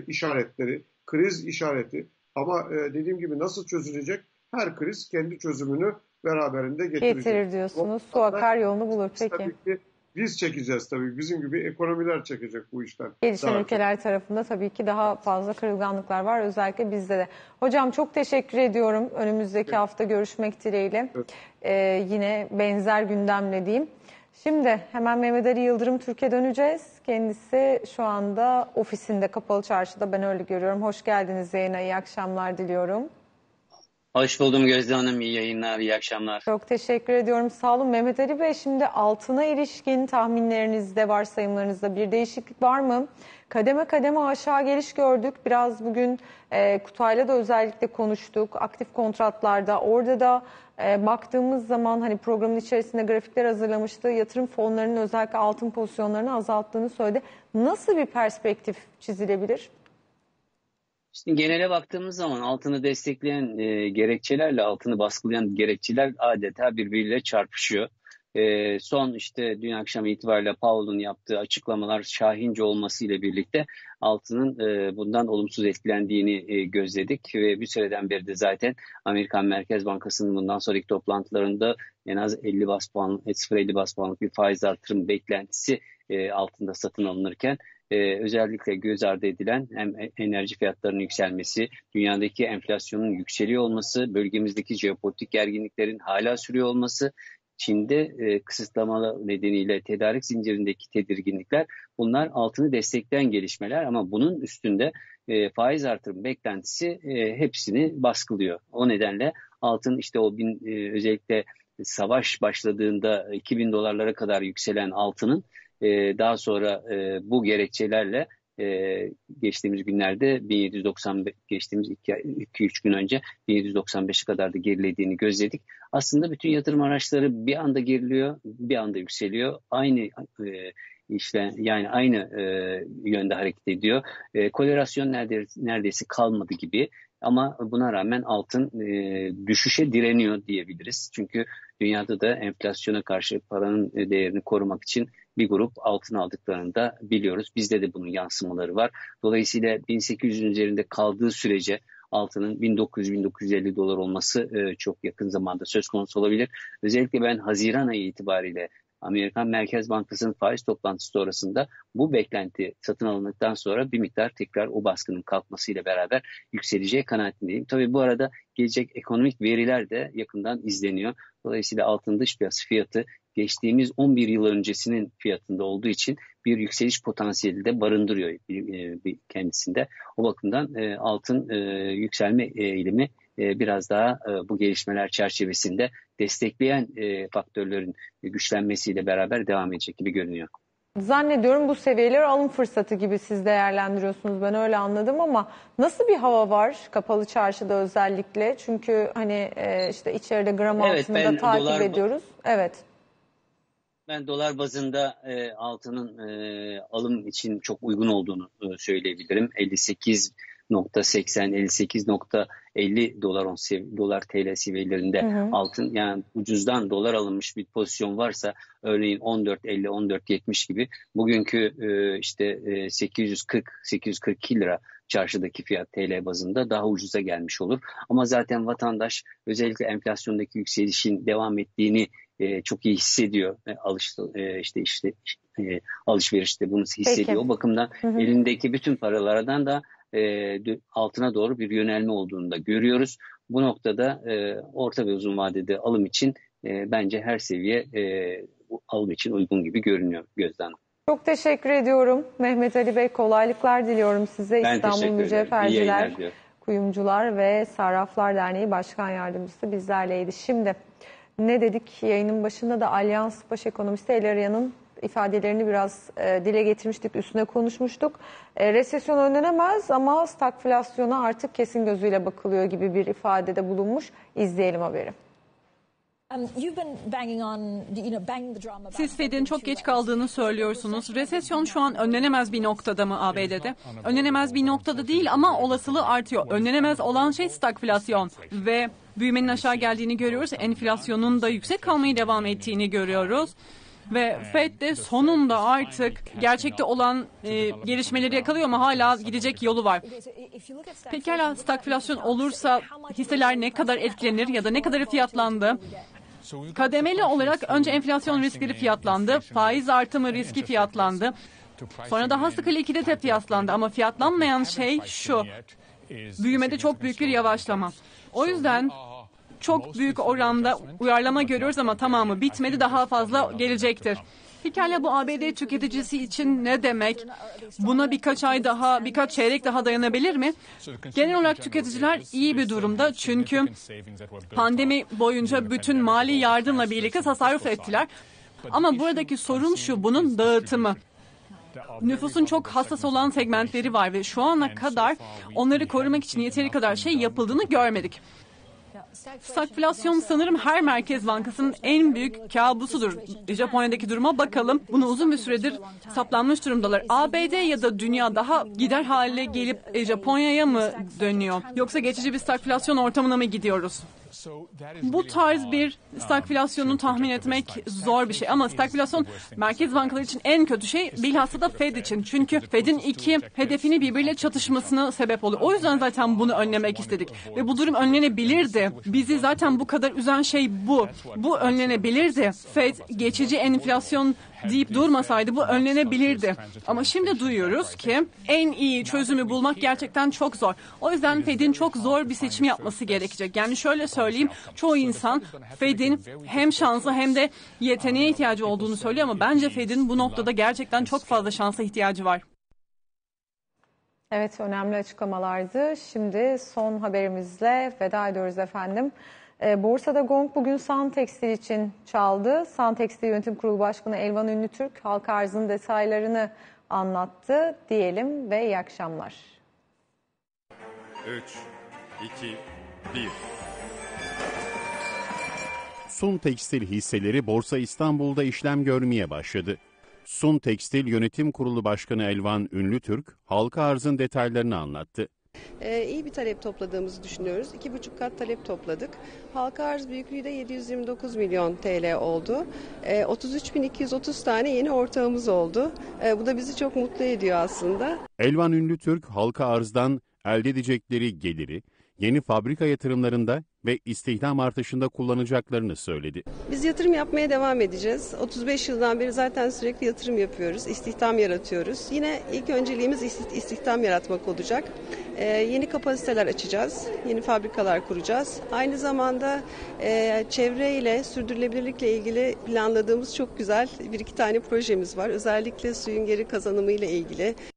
kriz işareti. Ama dediğim gibi nasıl çözülecek? Her kriz kendi çözümünü beraberinde getirir diyorsunuz. Su akar yolunu bulur. Peki. Tabii ki biz çekeceğiz tabii. Bizim gibi ekonomiler çekecek bu işten. Gelişen ülkeler tarafında tabii ki daha fazla kırılganlıklar var. Özellikle bizde de. Hocam çok teşekkür ediyorum. Önümüzdeki hafta görüşmek dileğiyle. Evet. Yine benzer gündemle diyeyim. Şimdi hemen Mehmet Ali Yıldırım Türkiye döneceğiz. Kendisi şu anda ofisinde Kapalı Çarşı'da. Ben öyle görüyorum. Hoş geldiniz yayına. İyi akşamlar diliyorum. Hoş buldum Gözde Hanım. İyi yayınlar, iyi akşamlar. Çok teşekkür ediyorum. Sağ olun Mehmet Ali Bey. Şimdi altına ilişkin tahminlerinizde, varsayımlarınızda bir değişiklik var mı? Kademe kademe aşağı geliş gördük. Biraz bugün Kutay'la da özellikle konuştuk. Aktif kontratlarda orada da baktığımız zaman hani programın içerisinde grafikler hazırlamıştı. Yatırım fonlarının özellikle altın pozisyonlarını azalttığını söyledi. Nasıl bir perspektif çizilebilir? Şimdi genele baktığımız zaman altını destekleyen gerekçelerle altını baskılayan gerekçeler adeta birbiriyle çarpışıyor. Son işte dün akşam itibariyle Powell'ın yaptığı açıklamalar şahince olmasıyla birlikte altının bundan olumsuz etkilendiğini gözledik ve bir süreden beri de zaten Amerikan Merkez Bankası'nın bundan sonraki toplantılarında en az 50 bas puanlık bir faiz artırım beklentisi altında satın alınırken özellikle göz ardı edilen hem enerji fiyatlarının yükselmesi, dünyadaki enflasyonun yükseliyor olması, bölgemizdeki jeopolitik gerginliklerin hala sürüyor olması, Çin'de kısıtlamalar nedeniyle tedarik zincirindeki tedirginlikler, bunlar altını destekleyen gelişmeler ama bunun üstünde faiz artırım beklentisi hepsini baskılıyor. O nedenle altın işte özellikle savaş başladığında 2000 dolarlara kadar yükselen altının daha sonra bu gerekçelerle geçtiğimiz günlerde 1795, geçtiğimiz 2-3 gün önce 1795'e kadar da gerilediğini gözledik. Aslında bütün yatırım araçları bir anda geriliyor, bir anda yükseliyor. Aynı yani aynı yönde hareket ediyor. Korelasyon neredeyse kalmadı gibi. Ama buna rağmen altın düşüşe direniyor diyebiliriz. Çünkü dünyada da enflasyona karşı paranın değerini korumak için bir grup altın aldıklarını da biliyoruz. Bizde de bunun yansımaları var. Dolayısıyla 1800'ün üzerinde kaldığı sürece altının 1900-1950 dolar olması çok yakın zamanda söz konusu olabilir. Özellikle ben Haziran ayı itibariyle Amerikan Merkez Bankası'nın faiz toplantısı sonrasında bu beklenti satın alındıktan sonra bir miktar tekrar o baskının kalkmasıyla beraber yükseleceği kanaatindeyim. Tabii bu arada gelecek ekonomik veriler de yakından izleniyor. Dolayısıyla altın dış piyasa fiyatı geçtiğimiz 11 yıl öncesinin fiyatında olduğu için bir yükseliş potansiyeli de barındırıyor kendisinde. O bakımdan altın yükselme eğilimi biraz daha bu gelişmeler çerçevesinde destekleyen faktörlerin güçlenmesiyle beraber devam edecek gibi görünüyor. Zannediyorum bu seviyeler alım fırsatı gibi siz değerlendiriyorsunuz. Ben öyle anladım ama nasıl bir hava var kapalı çarşıda özellikle? Çünkü hani işte içeride gram altını da takip ediyoruz. Evet. Ben dolar bazında altının alım için çok uygun olduğunu söyleyebilirim. 58.80-58.50 dolar TL seviyelerinde altın, yani ucuzdan dolar alınmış bir pozisyon varsa örneğin 14.50-14.70 gibi bugünkü işte 840-842 lira çarşıdaki fiyat TL bazında daha ucuza gelmiş olur. Ama zaten vatandaş özellikle enflasyondaki yükselişin devam ettiğini çok iyi hissediyor. Alışverişte bunu hissediyor. Peki. O bakımdan elindeki bütün paralardan da altına doğru bir yönelme olduğunu da görüyoruz. Bu noktada orta ve uzun vadede alım için bence her seviye alım için uygun gibi görünüyor Gözde Hanım. Çok teşekkür ediyorum Mehmet Ali Bey. Kolaylıklar diliyorum size. Ben İstanbul teşekkür ederim. Mücevherciler, Kuyumcular ve Sarraflar Derneği Başkan Yardımcısı bizlerleydi. Şimdi ne dedik? Yayının başında da Alyans Baş Ekonomisti El Arıyan'ın ifadelerini biraz dile getirmiştik, üstüne konuşmuştuk. Resesyon önlenemez ama stagflasyona artık kesin gözüyle bakılıyor gibi bir ifadede bulunmuş. İzleyelim haberi. Siz Fed'in çok geç kaldığını söylüyorsunuz. Resesyon şu an önlenemez bir noktada mı ABD'de? Önlenemez bir noktada değil ama olasılığı artıyor. Önlenemez olan şey stagflasyon ve büyümenin aşağı geldiğini görüyoruz. Enflasyonun da yüksek kalmaya devam ettiğini görüyoruz. Ve Fed de sonunda artık gerçekte olan gelişmeleri yakalıyor ama hala gidecek yolu var. Pekala stagflasyon olursa hisseler ne kadar etkilenir ya da ne kadar fiyatlandı? Kademeli olarak önce enflasyon riskleri fiyatlandı, faiz artımı riski fiyatlandı. Sonra daha sıkı likidite fiyatlandı ama fiyatlanmayan şey şu: büyümede çok büyük bir yavaşlama. O yüzden çok büyük oranda uyarlama görüyoruz ama tamamı bitmedi, daha fazla gelecektir. Pekala bu ABD tüketicisi için ne demek? Buna birkaç ay daha, birkaç çeyrek daha dayanabilir mi? Genel olarak tüketiciler iyi bir durumda çünkü pandemi boyunca bütün mali yardımla birlikte tasarruf ettiler. Ama buradaki sorun şu: bunun dağıtımı. Nüfusun çok hassas olan segmentleri var ve şu ana kadar onları korumak için yeteri kadar şey yapıldığını görmedik. Stagflasyon sanırım her merkez bankasının en büyük kabusudur. Japonya'daki duruma bakalım. Bunu uzun bir süredir saplanmış durumdalar. ABD ya da dünya daha gider hale gelip Japonya'ya mı dönüyor? Yoksa geçici bir stagflasyon ortamına mı gidiyoruz? Bu tarz bir stagflasyonu tahmin etmek zor bir şey ama stagflasyon merkez bankaları için en kötü şey, bilhassa da Fed için. Çünkü Fed'in iki hedefini birbiriyle çatışmasına sebep oluyor. O yüzden zaten bunu önlemek istedik ve bu durum önlenebilirdi. Bizi zaten bu kadar üzen şey bu. Bu önlenebilirdi. Fed geçici enflasyon deyip durmasaydı bu önlenebilirdi. Ama şimdi duyuyoruz ki en iyi çözümü bulmak gerçekten çok zor. O yüzden Fed'in çok zor bir seçim yapması gerekecek. Yani şöyle söyleyeyim, çoğu insan Fed'in hem şansı hem de yeteneğe ihtiyacı olduğunu söylüyor ama bence Fed'in bu noktada gerçekten çok fazla şansa ihtiyacı var. Evet, önemli açıklamalardı. Şimdi son haberimizle veda ediyoruz efendim. Borsada gong bugün Sun Tekstil için çaldı. Sun Tekstil Yönetim Kurulu Başkanı Elvan Ünlütürk halka arzın detaylarını anlattı diyelim ve iyi akşamlar. 3, 2, 1. Sun Tekstil hisseleri Borsa İstanbul'da işlem görmeye başladı. Sun Tekstil Yönetim Kurulu Başkanı Elvan Ünlütürk, halka arzın detaylarını anlattı. İyi bir talep topladığımızı düşünüyoruz. 2,5 kat talep topladık. Halka arz büyüklüğü de 729 milyon TL oldu. 33.230 tane yeni ortağımız oldu. Bu da bizi çok mutlu ediyor aslında. Elvan Ünlütürk, halka arzdan elde edecekleri geliri yeni fabrika yatırımlarında ve istihdam artışında kullanacaklarını söyledi. Biz yatırım yapmaya devam edeceğiz. 35 yıldan beri zaten sürekli yatırım yapıyoruz, istihdam yaratıyoruz. Yine ilk önceliğimiz istihdam yaratmak olacak. Yeni kapasiteler açacağız, yeni fabrikalar kuracağız. Aynı zamanda çevreyle, sürdürülebilirlikle ilgili planladığımız çok güzel bir iki tane projemiz var. Özellikle suyun geri kazanımı ile ilgili.